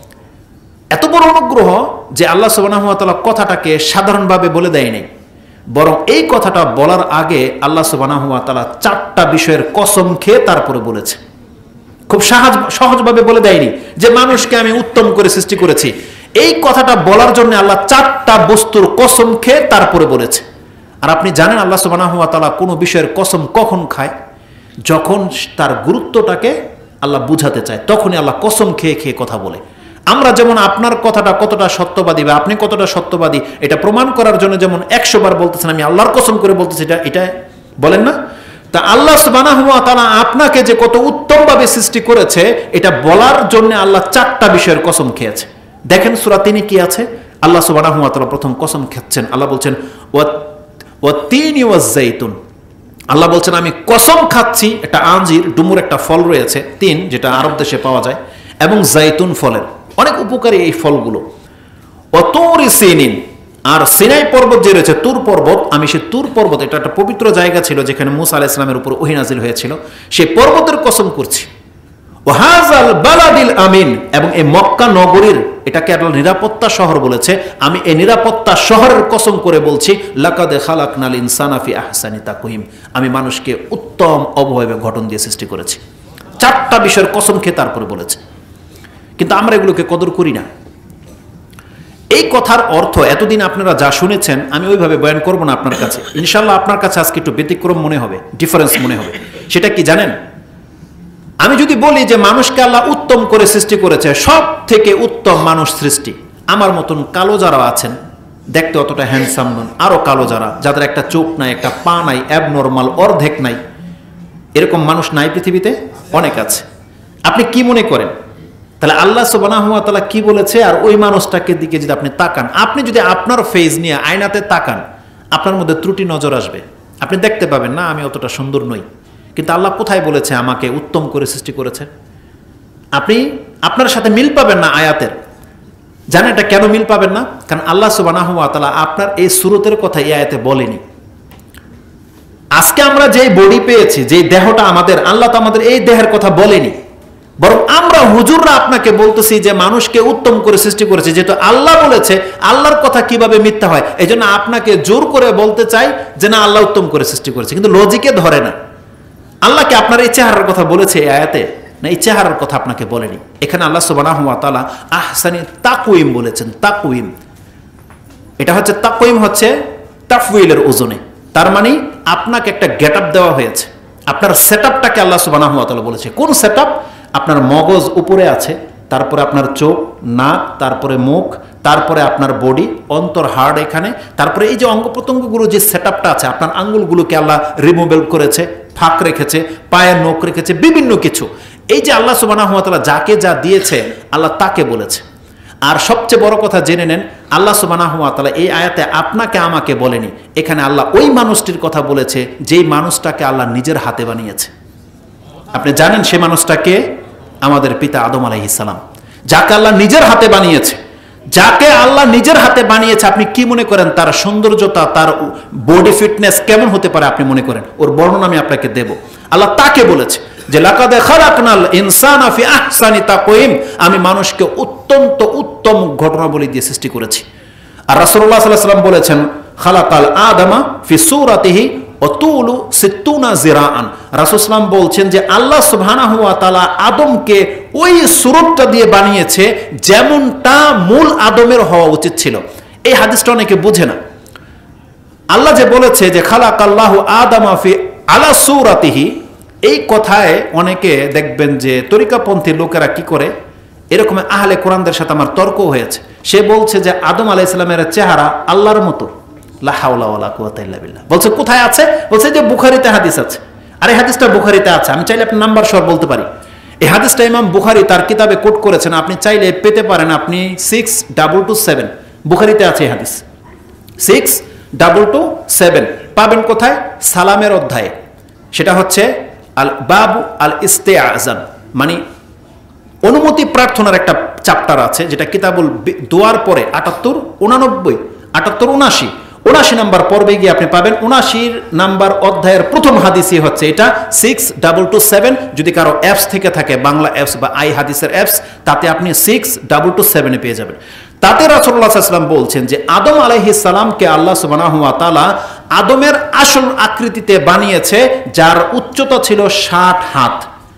এত বড় অনুগ্রহ যে আল্লাহ সুবহানাহু ওয়া তাআলা কথাটাকে সাধারণভাবে বলে দেয়নি, বরং এই কথাটা বলার আগে আল্লাহ সুবহানাহু ওয়া তাআলা 4টা বিষয়ের কসম খেয়ে তারপরে বলেছে। খুব সহজভাবে বলে দেয়নি যে মানুষকে আমি উত্তম করে সৃষ্টি করেছি। এই কথাটা বলার জন্য আল্লাহ 4টা বস্তুর কসম খেয়ে তারপরে বলেছে। আর আপনি জানেন আল্লাহ সুবহানাহু ওয়া তাআলা কোনো বিষয়ের কসম কখন খায়? যখন তার গুরুত্বটাকে আল্লাহ বুঝাতে চায়, তখনই আল্লাহ কসম খেয়ে খেয়ে কথা বলে। আমরা যেমন আপনার কথাটা কতটা সত্যবাদী বা আপনি কতটা সত্যবাদী এটা প্রমাণ করার জন্য যেমন 100 বার বলতেছেন আমি আল্লাহর কসম করে বলতেছি, এটা বলেন না? তা আল্লাহ সুবহানাহু ওয়া তাআলা আপনাকে যে কত উত্তমভাবে সৃষ্টি করেছে এটা বলার জন্য আল্লাহ 4টা বিষয়ের কসম খেয়েছে। দেখেন সূরা ৩ কি আছে? আল্লাহ সুবহানাহু ওয়া তাআলা প্রথম কসম খাচ্ছেন, আল্লাহ বলছেন ওয়াত-তিনি ওয়াজ-জাইতুন। আল্লাহ বলছেন আমি কসম খাচ্ছি, একটা আঞ্জির ডুমুর একটা ফল রয়েছে, তিন, যেটা আরব দেশে পাওয়া যায়, এবং জাইতুন ফলের, অনেক উপকারী এই ফলগুলো। ওয়াতুরি সিনিন, আর সিনাই পর্বত যে রয়েছে তুর পর্বত, আমি সে তুর পর্বত, এটা একটা পবিত্র জায়গা ছিল যেখানে মূসা আলাইহিস সালামের উপর ওহী নাযিল হয়েছিল, সেই পর্বতের কসম করছি। ওয়াহাজাল বালাদিল আমিন, এবং এই মক্কা নগরীর, এটাকে আল্লাহ নিরাপত্তা শহর বলেছে, আমি এই নিরাপত্তা শহরের কসম করে বলছি লাকাদ খালাকনাল ইনসানা ফি আহসানি তাকওয়িম, আমি মানুষকে উত্তম অবয়বে গঠন দিয়ে সৃষ্টি করেছি। 4টা বিষয়ের কসম খেয়ে তারপরে বলেছে, কিন্তু আমরা এগুলোকে কদর করি না। এই কথার অর্থ এতদিন আপনারা যা শুনেছেন আমি ওইভাবে বয়ান করব না আপনার কাছে, ইনশাআল্লাহ আপনার কাছে আজকে একটু ব্যতিক্রম মনে হবে, ডিফারেন্স মনে হবে। সেটা কি জানেন? আমি যদি বলি যে মানুষকে আল্লাহ উত্তম করে সৃষ্টি করেছে, সব থেকে উত্তম মানুষ সৃষ্টি, আমার মতন কালো যারা আছেন, দেখতে অতটা হ্যান্ডসাম নন, আরো কালো যারা, যাদের একটা চোখ নাই, একটা পা নাই, অ্যাবনর্মাল, অর্ধেক নাই, এরকম মানুষ নাই পৃথিবীতে? অনেক আছে। আপনি কি মনে করেন তাহলে আল্লাহ সুবহানাহু ওয়া তাআলা কি বলেছে? আর ওই মানুষটাকে দিকে যদি আপনি তাকান, আপনি যদি আপনার ফেজ নিয়ে আয়নাতে তাকান, আপনার মধ্যে ত্রুটি নজর আসবে, আপনি দেখতে পাবেন না আমি অতটা সুন্দর নই। কিন্তু আল্লাহ কোথায় বলেছে আমাকে উত্তম করে সৃষ্টি করেছে? আপনি আপনার সাথে মিল পাবেন না আয়াতের। জানেন এটা কেন মিল পাবেন না? কারণ আল্লাহ সুবহানাহু ওয়া তাআলা আপনার এই সুরতের কথা এই আয়াতে বলেনি। আজকে আমরা যেই বডি পেয়েছি, যেই দেহটা আমাদের, আল্লাহ তো আমাদের এই দেহের কথা বলেনি, বরং আমরা হুজুররা আপনাকে বলতেছি যে মানুষকে উত্তম করে সৃষ্টি করেছে। যেহেতু আল্লাহ বলেছে, আল্লাহর কথা কিভাবে মিথ্যা হয়? এই জন্য আপনাকে জোর করে বলতে চাই যে না আল্লাহ উত্তম করে সৃষ্টি করেছে, কিন্তু লজিকে ধরে না। আল্লাহকে আপনার এই চেহারার কথা বলেছে এই আয়াতে? না, এই চেহারার কথা আপনাকে বলেনি। এখানে আল্লাহ সুবহানাহু ওয়া তাআলা আহসানি তাকওয়িম বলেছেন। তাকওয়িম, এটা হচ্ছে তাকওয়িম হচ্ছে তাফউইলের ওজনে, তার মানে আপনাকে একটা গেটআপ দেওয়া হয়েছে, আপনার সেটআপটাকে আল্লাহ সুবহানাহু ওয়া তাআলা বলেছে। কোন সেটআপ? আপনার মগজ উপরে আছে, তারপরে আপনার চোখ, নাক, তারপরে মুখ, তারপরে আপনার বডি, অন্তর, হার্ট এখানে, তারপরে এই যে অঙ্গ প্রত্যঙ্গগুলো যে সেটআপটা আছে, আপনার আঙ্গুলগুলোকে আল্লাহ রিমুভেল করেছে, ফাঁক রেখেছে, পায়ের নখ রেখেছে, বিভিন্ন কিছু। এই যে আল্লাহ সুবহানাহু ওয়া তাআলা যাকে যা দিয়েছে আল্লাহ তাকে বলেছে। আর সবচেয়ে বড় কথা জেনে নেন, আল্লাহ সুবহানাহু ওয়া তাআলা এই আয়াতে আপনাকে আমাকে বলেনি, এখানে আল্লাহ ওই মানুষটির কথা বলেছে যেই মানুষটাকে আল্লাহ নিজের হাতে বানিয়েছে। আপনি জানেন সে মানুষটাকে? আমাদের পিতা আদম আলাইহিস সালাম, যাকে আল্লাহ নিজের হাতে বানিয়েছে, যাকে আল্লাহ নিজের হাতে বানিয়েছে, আপনি কি মনে করেন তার সৌন্দর্যতা, তার বডি ফিটনেস কেমন হতে পারে আপনি মনে করেন? ওর বর্ণনা আমি আপনাকে দেব। আল্লাহ তাকে বলেছে যে লাকাদ খালাকনাল ইনসানা ফি আহসানি তাকওয়িম, আমি মানুষকে অত্যন্ত উত্তম ঘটনাবলী দিয়ে সৃষ্টি করেছি। আর রাসূলুল্লাহ সাল্লাল্লাহু আলাইহি ওয়াসাল্লাম বলেছেন খালাকাল আদামা ফি সূরাতিহি ওয়া তুলু 60 জিরাআন। রাসূল সাল্লাম বলছেন যে আল্লাহ সুবহানাহু ওয়া তাআলা আদমকে ওই সুরতটা দিয়ে বানিয়েছে যেমনটা মূল আদমের হওয়া উচিত ছিল। এই হাদিসটা অনেকে বুঝে না। আল্লাহ যে বলেছে যে খালাকাল্লাহু আদামা ফি আলা সূরাতিহি, এই কথায় অনেকে দেখবেন যে তরিকাপন্থী লোকেরা কি করে, এরকম আহলে কোরআনদের সাথে আমার তর্ক হয়েছে। সে বলছে যে আদম আলাইহিস সালামের চেহারা আল্লাহর মতো। লা হাওলা ওয়ালা কুওয়াতা ইল্লা বিল্লাহ। বলছে কোথায় আছে? বলছে যে বুখারীতে হাদিস আছে। আর এই হাদিসটা বুখারীতে আছে, আমি চাইলে আপনার নাম্বার সহ বলতে পারি। এই হাদিসটা ইমাম বুখারী তার কিতাবে কোট করেছেন, আপনি চাইলে পেতে পারেন। আপনি 6227 বুখারীতে আছে এই হাদিস। 6227 পাবেন কোথায়? সালামের অধ্যায়ে। সেটা হচ্ছে আল বাবু আল ইস্তেআযান, মানে অনুমতি প্রার্থনার একটা চ্যাপ্টার আছে, যেটা কিতাবুল দোয়ার পরে 78, 89, 78, 79 নাম্বার পর্বে গিয়ে আপনি পাবেন। 79 নাম্বার অধ্যায়ের প্রথম হাদিসই হচ্ছে এটা 6227। যদি কারো অ্যাপস থেকে থাকে, বাংলা অ্যাপস বা আই হাদিসের অ্যাপস, তাতে আপনি 6227 পেয়ে যাবেন। তাতে রাসূলুল্লাহ সাল্লাল্লাহু আলাইহি ওয়াসাল্লাম বলছেন যে আদম আলাইহিস সালামকে আল্লাহ সুবহানাহু ওয়া তাআলা আদমের আসল আকৃতিতে বানিয়েছে, যার উচ্চতা ছিল 60 হাত,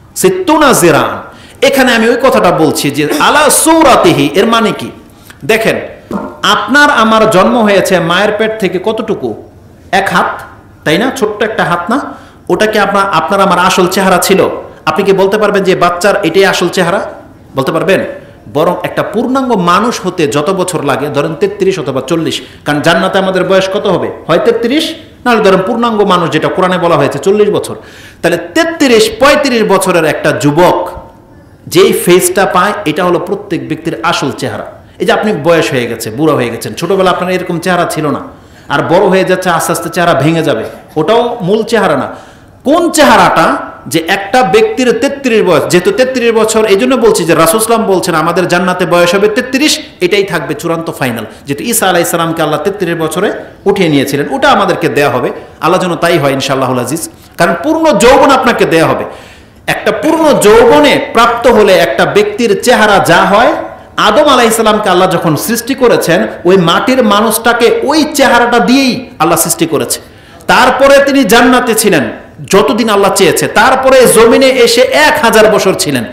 60 জিরাআন। এখানে আমি ওই কথাটা বলছি যে আলা সূরাতিহি, এর মানে কি? দেখেন, আপনার আমার জন্ম হয়েছে মায়ের পেট থেকে কতটুকু? 1 হাত, তাই না? ছোট্ট একটা হাত না? ওটা কি আপনার আমার আসল চেহারা ছিল? আপনি কি বলতে পারবেন যে বাচ্চার এটাই আসল চেহারা? বলতে পারবেন? বরং একটা পূর্ণাঙ্গ মানুষ হতে যত বছর লাগে, ধরেন 33 অথবা 40, কারণ জান্নাতে আমাদের বয়স কত হবে? হয় 33, নাহলে ধরেন পূর্ণাঙ্গ মানুষ যেটা কোরআনে বলা হয়েছে 40 বছর। তাহলে 33-35 বছরের একটা যুবক যেই ফেসটা পায়, এটা হলো প্রত্যেক ব্যক্তির আসল চেহারা। এই যে আপনি বয়স হয়ে গেছে, বুড়া হয়ে গেছেন, ছোটবেলা আপনার এরকম চেহারা ছিল না, আর বড় হয়ে যাচ্ছে, আস্তে আস্তে চেহারা ভেঙে যাবে, ওটাও মূল চেহারা না। কোন চেহারাটা? যে একটা ব্যক্তির 33 বয়স, যেহেতু 33 বছর, এই জন্য বলছি যে রাসূল সাল্লাল্লাহু আলাইহি ওয়াসাল্লাম বলছেন আমাদের জান্নাতে বয়স হবে 33, এটাই থাকবে চূড়ান্ত ফাইনাল। যেহেতু ঈসা আলাইহিস সালামকে আল্লাহ 33 বছরে উঠিয়ে নিয়েছিলেন, ওটা আমাদেরকে দেয়া হবে। আল্লাহ যেন তাই হয় ইনশাআল্লাহুল আজিজ। কারণ পূর্ণ যৌবন আপনাকে দেয়া হবে। একটা পূর্ণ যৌবনে প্রাপ্ত হলে একটা ব্যক্তির চেহারা যা হয়, আদম আলাইহিস সালামকে আল্লাহ যখন সৃষ্টি করেছেন, ওই মাটির মানুষটাকে ওই চেহারাটা দিয়েই আল্লাহ সৃষ্টি করেছে। তারপরে তিনি জান্নাতে ছিলেন যতদিন আল্লাহ চেয়েছে, তারপরে জমিনে এসে 1000 বছর ছিলেন,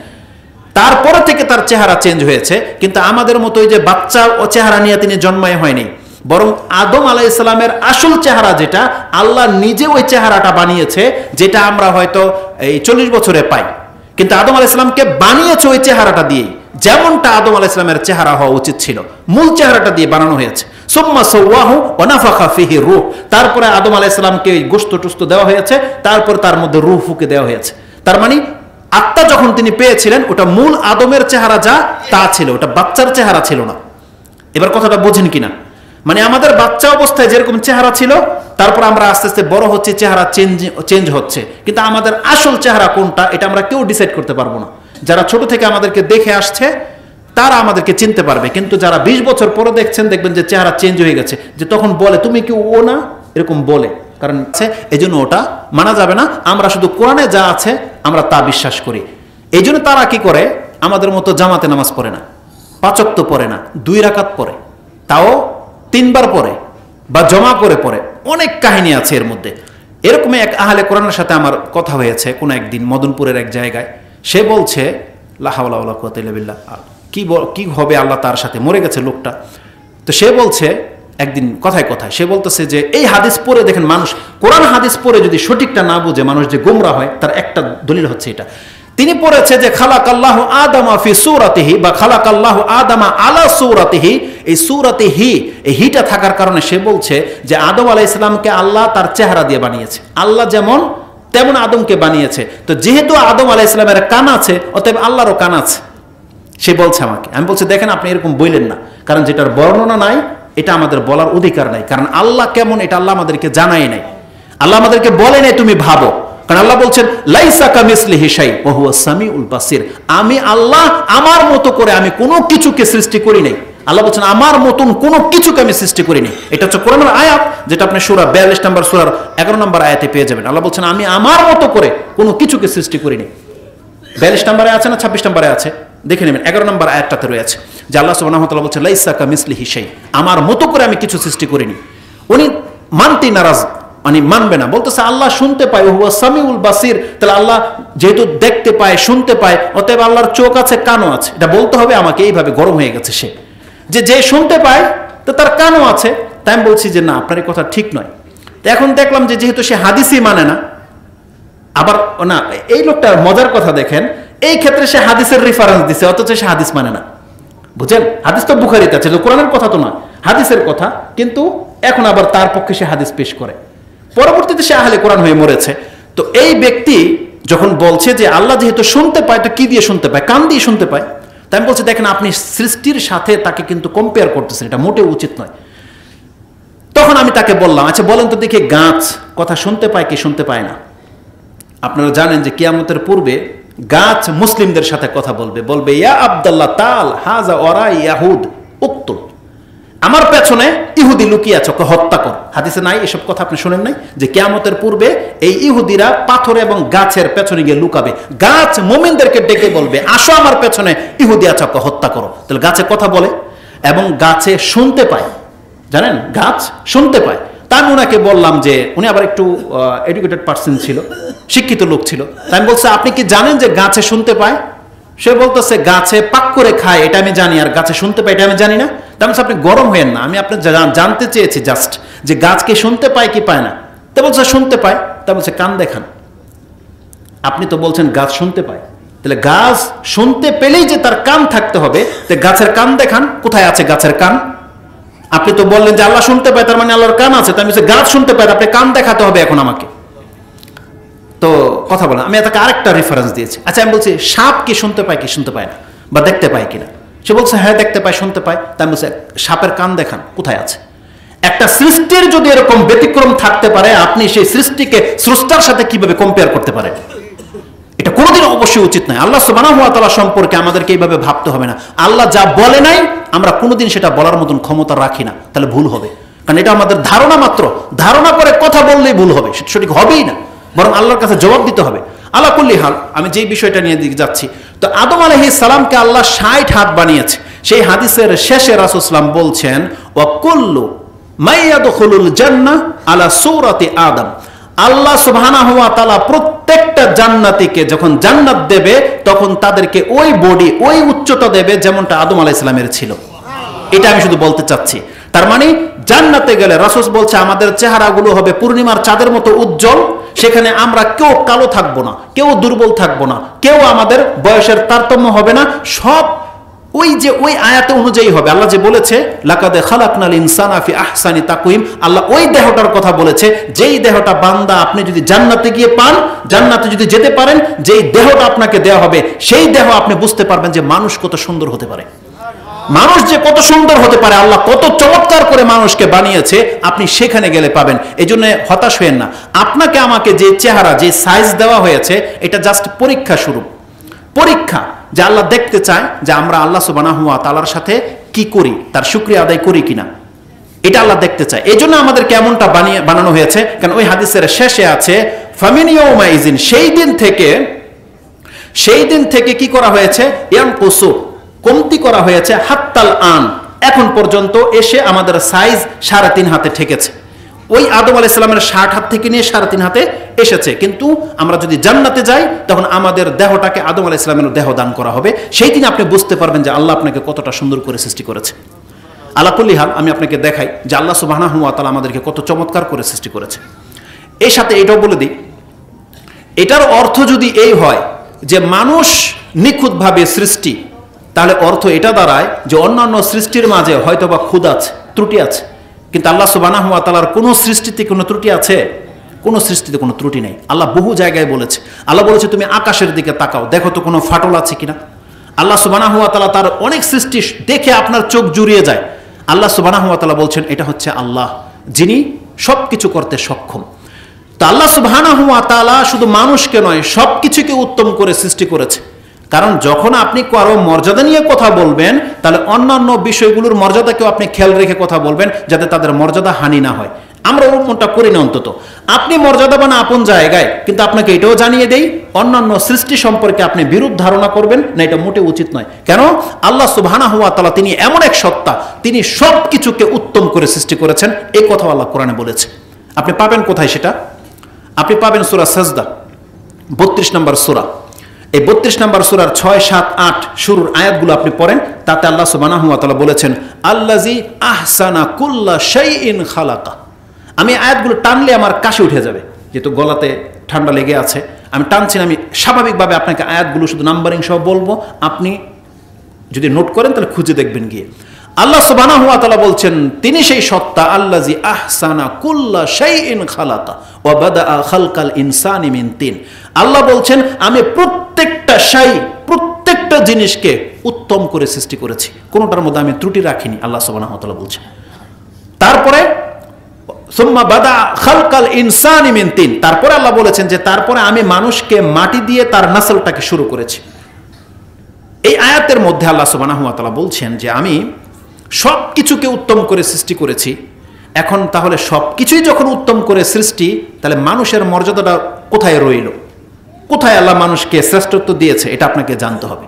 তারপরে থেকে তার চেহারা চেঞ্জ হয়েছে। কিন্তু আমাদের মতো ওই যে বাচ্চা ও চেহারা নিয়ে তিনি জন্মায় হয়নি, বরং আদম আলাইহিস সালামের আসল চেহারা যেটা, আল্লাহ নিজে ওই চেহারাটা বানিয়েছে, যেটা আমরা হয়তো এই 40 বছরে পাই। কিন্তু আদম আলাইহিস সালামকে বানিয়েছে ওই চেহারাটা দিয়ে, যেমনটা আদম আলাইহিস সালামের চেহারা হওয়া উচিত ছিল, মূল চেহারাটা দিয়ে বানানো হয়েছে। সুম্মা সাওয়াহু ওয়া নাফাখা ফিহি রূহ, তারপরে আদম আলাইহিস সালামকে ওই গোশত টুস্ত দেওয়া হয়েছে, তারপর তার মধ্যে রূহ ফুঁকে দেওয়া হয়েছে। তার মানে আত্মা যখন তিনি পেয়েছিলেন, ওটা মূল আদমের চেহারা যা তা ছিল, ওটা বাচ্চার চেহারা ছিল না। এবার কথাটা বোঝেন কিনা? মানে আমাদের বাচ্চা অবস্থায় যেরকম চেহারা ছিল, তারপর আমরা আস্তে আস্তে বড় হচ্ছে, চেহারা চেঞ্জ হচ্ছে, কিন্তু আমাদের আসল চেহারা কোনটা এটা আমরা কেউ ডিসাইড করতে পারবো না। যারা ছোট থেকে আমাদেরকে দেখে আসছে তারা আমাদেরকে চিনতে পারবে, কিন্তু যারা 20 বছর পরে দেখছেন, দেখবেন যে চেহারা চেঞ্জ হয়ে গেছে, যে তখন বলে তুমি কি ও না, এরকম বলে। কারণ এই জন্য ওটা মানা যাবে না। আমরা শুধু কোরআনে যা আছে আমরা তা বিশ্বাস করি। এই জন্য তারা কি করে, আমাদের মতো জামাতে নামাজ পড়ে না, 5 ওয়াক্ত পড়ে না, 2 রাকাত পড়ে, তাও 3 বার পড়ে বা জমা করে পড়ে। অনেক কাহিনী আছে এর মধ্যে। এরকম এক আহলে কোরআনের সাথে আমার কথা হয়েছে কোন একদিন মদনপুরের এক জায়গায়। সে বলছে লা হাওলা ওয়ালা কুওয়াতা ইল্লা বিল্লাহ, কি হবে আল্লাহ তার সাথে, মরে গেছে লোকটা। তো সে বলছে একদিন কথায় কথায় সে বলতেছে যে এই হাদিস পড়ে দেখেন, মানুষ কোরআন হাদিস পড়ে যদি সঠিকটা না বুঝে মানুষ যে গোমরা হয়, তার একটা দলিল হচ্ছে এটা। তিনি পড়েছে যে খালাকাল্লাহু আদামা ফি সূরাতিহি বা খালাকাল্লাহু আদামা আলা সূরাতিহি, এই সূরাতিহি, এই হিটা থাকার কারণে সে বলছে যে আদম আলাইহিস সালামকে আল্লাহ তার চেহারা দিয়ে বানিয়েছে। আল্লাহ যেমন তেমন আদমকে বানিয়েছে। তো যেহেতু আদম আলাইহিস সালামের কান আছে, অতএব আল্লাহরও কান আছে। সে বলছে আমাকে, আমি বলছি দেখেন আপনি এরকম বললেন না, কারণ যেটার বর্ণনা নাই এটা আমাদের বলার অধিকার নাই। কারণ আল্লাহ কেমন এটা আল্লাহ আমাদেরকে জানাই নাই, আল্লাহ আমাদেরকে বলে নাই তুমি ভাবো। কারণ আল্লাহ বলছেন লাইসা কামিসলিহি শাই ওয়া হুয়া সামিউল বাসির, আমি আল্লাহ আমার মতো করে আমি কোনো কিছুকে সৃষ্টি করি নাই। আল্লাহ বলছেন আমার মতন কোনো কিছুকে আমি সৃষ্টি করিনি। এটা হচ্ছে কোরআনের আয়াত, যেটা আপনি সূরা 42 নম্বর সূরার 11 নম্বর আয়াতে পেয়ে যাবেন। আল্লাহ বলছেন আমি আমার মতো করে কোনো কিছুকে সৃষ্টি করিনি। 42 নম্বরে আছে না 26 নম্বরে আছে, দেখে নেবেন। 11 নম্বর আয়াতটাতে রয়েছে যে আল্লাহ সুবহানাহু ওয়া তাআলা বলছেন লাইসা কামিসলিহি শাই, আমার মতো করে আমি কিছু সৃষ্টি করিনি। উনি মানতেই নারাজ, মানে মানবে না, বলতেছে আল্লাহ শুনতে পায়, হুয়া সামিউল বাসির। তাহলে আল্লাহ যেহেতু দেখতে পায়, শুনতে পায়, অতএব আল্লাহর চোখ আছে, কানও আছে, এটা বলতে হবে আমাকে। এইভাবে গরম হয়ে গেছে সে, যে শুনতে পায় তো তার কানও আছে। তাই আমি বলছি যে না, আপনার এই কথা ঠিক নয়। তো এখন দেখলাম যে যেহেতু সে হাদিসই মানে না, আবার না, এই লোকটার মজার কথা দেখেন, এই ক্ষেত্রে সে হাদিসের রেফারেন্স দিছে, অথচ সে হাদিস মানে না। বুঝেন, হাদিস তো বুখারীতে আছে, কোরআনের কথা তো না, হাদিসের কথা, কিন্তু এখন আবার তার পক্ষে সে হাদিস পেশ করে। পরবর্তীতে সে আহলে কোরআন হয়ে মরেছে। তো এই ব্যক্তি যখন বলছে যে আল্লাহ যেহেতু শুনতে পায়, তো কি দিয়ে শুনতে পায়? কান দিয়ে শুনতে পায়। তাই আমি বলছি দেখেন, আপনি সৃষ্টির সাথে তাকে কিন্তু কম্পেয়ার করতেছেন, এটা মোটেও উচিত নয়। তখন আমি তাকে বললাম, আচ্ছা বলেন তো দেখি, গাছ কথা শুনতে পায় কি শুনতে পায় না? আপনারা জানেন যে কিয়ামতের পূর্বে গাছ মুসলিমদের সাথে কথা বলবে, বলবে ইয়া আব্দুল্লাহ তাল হাজা ওরা ইয়াহুদ উক্তুল, আমার পেছনে ইহুদি লুকিয়ে আছে, ওকে হত্যা কর। হাদিসে নাই এসব কথা? আপনি শুনেন নাই যে কিয়ামতের পূর্বে এই ইহুদিরা পাথর এবং গাছের পেছনে গিয়ে লুকাবে, গাছ মুমিনদেরকে ডেকে বলবে আসো আমার পেছনে ইহুদি আছে, ওকে হত্যা করো। তাহলে গাছে কথা বলে এবং গাছে শুনতে পায়, জানেন, গাছ শুনতে পায়। তা আমি ওনাকে বললাম যে, উনি আবার একটু এডুকেটেড পার্সন ছিল, শিক্ষিত লোক ছিল। তাই আমি বলছি আপনি কি জানেন যে গাছে শুনতে পায়? সে বলতেছে গাছে পাক করে খায়, এটা আমি জানি, আর গাছে শুনতে পায় এটা আমি জানি না। তাই বলছে আপনি গরম হয়েন না, আমি আপনার জানতে চেয়েছি জাস্ট যে গাছ কি শুনতে পায় কি পায় না। তা বলছে শুনতে পায়। তা বলছে কান দেখান। আপনি তো বলছেন গাছ শুনতে পায়, তাহলে গাছ শুনতে পেলেই যে তার কান থাকতে হবে, তো গাছের কান দেখান, কোথায় আছে গাছের কান? আপনি তো বললেন যে আল্লাহ শুনতে পায়, তার মানে আল্লাহর কান আছে। তাই আমি বলছি গাছ শুনতে পায়, আপনি কান দেখাতে হবে এখন আমাকে। তো কথা বলেন, আমি তাকে আরেকটা রেফারেন্স দিয়েছি। আচ্ছা আমি বলছি সাপ কি শুনতে পায় কি শুনতে পায় না, বা দেখতে পায় কিনা? সে বলছে হ্যাঁ দেখতে পায়, শুনতে পায়। তাই আমি বলছি সাপের কান দেখান, কোথায় আছে? একটা সৃষ্টির যদি এরকম ব্যতিক্রম থাকতে পারে, আপনি সেই সৃষ্টিকে স্রষ্টার সাথে কিভাবে কম্পেয়ার করতে পারেন? এটা কোনোদিন অবশ্যই উচিত নয়। আল্লাহ সুবহানাহু ওয়া তাআলা সম্পর্কে আমাদেরকে এইভাবে ভাবতে হবে না। আল্লাহ যা বলে নাই আমরা কোনোদিন সেটা বলার মতন ক্ষমতা রাখি না, তাহলে ভুল হবে। কারণ এটা আমাদের ধারণা মাত্র, ধারণা করে কথা বললেই ভুল হবে, সেটা সঠিক হবেই না, বরং আল্লাহর কাছে জবাব দিতে হবে। আলা কুল্লি হাল, আমি যেই বিষয়টা নিয়ে দিকে যাচ্ছি, তো আদম আলাইহিস সালামকে আল্লাহ 60 হাত বানিয়েছে। সেই হাদিসের শেষে রাসূল সাল্লাল্লাহু আলাইহি ওয়াসাল্লাম বলছেন ওয়া কুল্লু মাইয়াদখুলুল জান্নাহ আলা সূরাতি আদম। আল্লাহ সুবহানাহু ওয়া তাআলা প্রত্যেকটা জান্নাতীকে যখন জান্নাত দেবে, তখন তাদেরকে ওই বডি, ওই উচ্চতা দেবে যেমনটা আদম আলাইহিস সালামের ছিল। এটা আমি শুধু বলতে চাচ্ছি। তার মানে জান্নাতে গেলে রাসূল বলছে আমাদের চেহারাগুলো হবে পূর্ণিমার চাঁদের মতো উজ্জ্বল। সেখানে আমরা কেউ কালো থাকবো না, কেউ দুর্বল থাকবো না, কেউ আমাদের বয়সের তারতম্য হবে না, সব ওই আয়াতে অনুযায়ী হবে। আল্লাহ যে বলেছে লাকাদ খালাকনাল ইনসানা ফি আহসানি তাকওয়িম, আল্লাহ ওই দেহটার কথা বলেছে, যেই দেহটা বান্দা আপনি যদি জান্নাতে গিয়ে পান, জান্নাতে যদি যেতে পারেন, যেই দেহটা আপনাকে দেওয়া হবে, সেই দেহ আপনি বুঝতে পারবেন যে মানুষ কত সুন্দর হতে পারে, মানুষ যে কত সুন্দর হতে পারে, আল্লাহ কত চমৎকার করে মানুষকে বানিয়েছে, আপনি সেখানে গেলে পাবেন। এই জন্য হতাশ হয়েন না। আপনাকে আমাকে যে চেহারা, যে সাইজ দেওয়া হয়েছে, এটা জাস্ট পরীক্ষা স্বরূপ, পরীক্ষা, যে আল্লাহ দেখতে চায় যে আমরা আল্লাহ সুবহানাহু ওয়া তাআলার সাথে কি করি, তার শুকরিয়া আদায় করি কিনা, এটা আল্লাহ দেখতে চায়। এই জন্য আমাদের কেমনটা বানানো হয়েছে, কারণ ওই হাদিসের শেষে আছে ফামিন ইয়াউমাইজিন, সেই দিন থেকে কি করা হয়েছে, ইয়ানকুসু, কমতি করা হয়েছে, হাত্তাল আন, এখন পর্যন্ত এসে আমাদের সাইজ 3.5 হাতে ঠেকেছে। ওই আদম আলাইহিস সালামের 60 হাত থেকে নিয়ে 3.5 হাতে এসেছে। কিন্তু আমরা যদি জান্নাতে যাই, তখন আমাদের দেহটাকে আদম আলাইহিস সালামের দেহ দান করা হবে। সেই দিন আপনি বুঝতে পারবেন যে আল্লাহ আপনাকে কতটা সুন্দর করে সৃষ্টি করেছে। আলা কুল্লি হাল, আমি আপনাকে দেখাই যে আল্লাহ সুবহানাহু ওয়া তাআলা আমাদেরকে কত চমৎকার করে সৃষ্টি করেছে। এর সাথে এটাও বলে দিই, এটার অর্থ যদি এই হয় যে মানুষ নিখুঁতভাবে সৃষ্টি, তাহলে অর্থ এটা দাঁড়ায় যে অন্যান্য সৃষ্টির মাঝে হয়তোবা খুঁত আছে, ত্রুটি আছে, কিন্তু আল্লাহ সুবহানাহু ওয়া তাআলার কোনো সৃষ্টিতে কোনো ত্রুটি আছে? কোনো সৃষ্টিতে কোনো ত্রুটি নেই। আল্লাহ বহু জায়গায় বলেছে, আল্লাহ বলেছে তুমি আকাশের দিকে তাকাও, দেখো তো কোনো ফাটল আছে কিনা। আল্লাহ সুবহানাহু ওয়া তাআলা তার অনেক সৃষ্টি দেখে আপনার চোখ জুড়িয়ে যায়। আল্লাহ সুবহানাহু ওয়া তাআলা বলছেন এটা হচ্ছে আল্লাহ, যিনি সব কিছু করতে সক্ষম। তো আল্লাহ সুবহানাহু ওয়া তাআলা শুধু মানুষকে নয়, সব কিছুকে উত্তম করে সৃষ্টি করেছে। কারণ যখন আপনি কারো মর্যাদা নিয়ে কথা বলবেন, তাহলে অন্যান্য বিষয়গুলোর মর্যাদাকেও আপনি খেয়াল রেখে কথা বলবেন, যাতে তাদের মর্যাদা হানি না হয়। আমরা ওরকমটা করি না। অন্তত আপনি মর্যাদাবান আপন জায়গায়, কিন্তু আপনাকে এটাও জানিয়ে দেই, অন্যান্য সৃষ্টি সম্পর্কে আপনি বিরূপ ধারণা করবেন না, এটা মোটেও উচিত নয়। কেন? আল্লাহ সুবহানাহু ওয়া তাআলা তিনি এমন এক সত্তা, তিনি সব কিছুকে উত্তম করে সৃষ্টি করেছেন। এই কথা আল্লাহ কোরআনে বলেছে। আপনি পাবেন কোথায় সেটা? আপনি পাবেন সূরা সাজদা 32 নম্বর সূরা। এই 32 নম্বর সূরার 6, 7, 8 শুরুর আয়াতগুলো আপনি পড়েন। তাতে আল্লাহ সুবহানাহু ওয়া তাআলা বলেছেন, আল্লাযী আহসানা কুল্লা শাইইন খালাকা। আমি আয়াতগুলো টানলে আমার কাশি উঠে যাবে, যেহেতু গলাতে ঠান্ডা লেগে আছে। আমি টানছি না, আমি স্বাভাবিকভাবে আপনাকে আয়াতগুলো শুধু নাম্বারিং সহ বলবো, আপনি যদি নোট করেন তাহলে খুঁজে দেখবেন গিয়ে। আল্লাহ সুবহানাহু ওয়া তাআলা বলছেন, তিনি সেই সত্তা আল্লাযী আহসানা কুল্লা শাইইন খালাকা ওয়া বাদাআ খালকাল ইনসানি মিন তিন। আল্লাহ বলছেন, আমি প্রত্যেকটা প্রত্যেকটা জিনিসকে উত্তম করে সৃষ্টি করেছি, কোনোটার মধ্যে আমি ত্রুটি রাখিনি, আল্লাহ সুবহানাহু ওয়া তাআলা বলছেন। তারপরে সুম্মা বাদা খালকাল ইনসানি মিন তিন, তারপরে আল্লাহ বলেছেন যে তারপরে আমি মানুষকে মাটি দিয়ে তার নাসলটাকে শুরু করেছি। এই আয়াতের মধ্যে আল্লাহ সুবহানাহু ওয়া তাআলা বলছেন যে আমি সব কিছুকে উত্তম করে সৃষ্টি করেছি। এখন তাহলে সব কিছুই যখন উত্তম করে সৃষ্টি, তাহলে মানুষের মর্যাদাটা কোথায় রইল? কোথায় আল্লাহ মানুষকে শ্রেষ্ঠত্ব দিয়েছে? এটা আপনাকে জানতে হবে।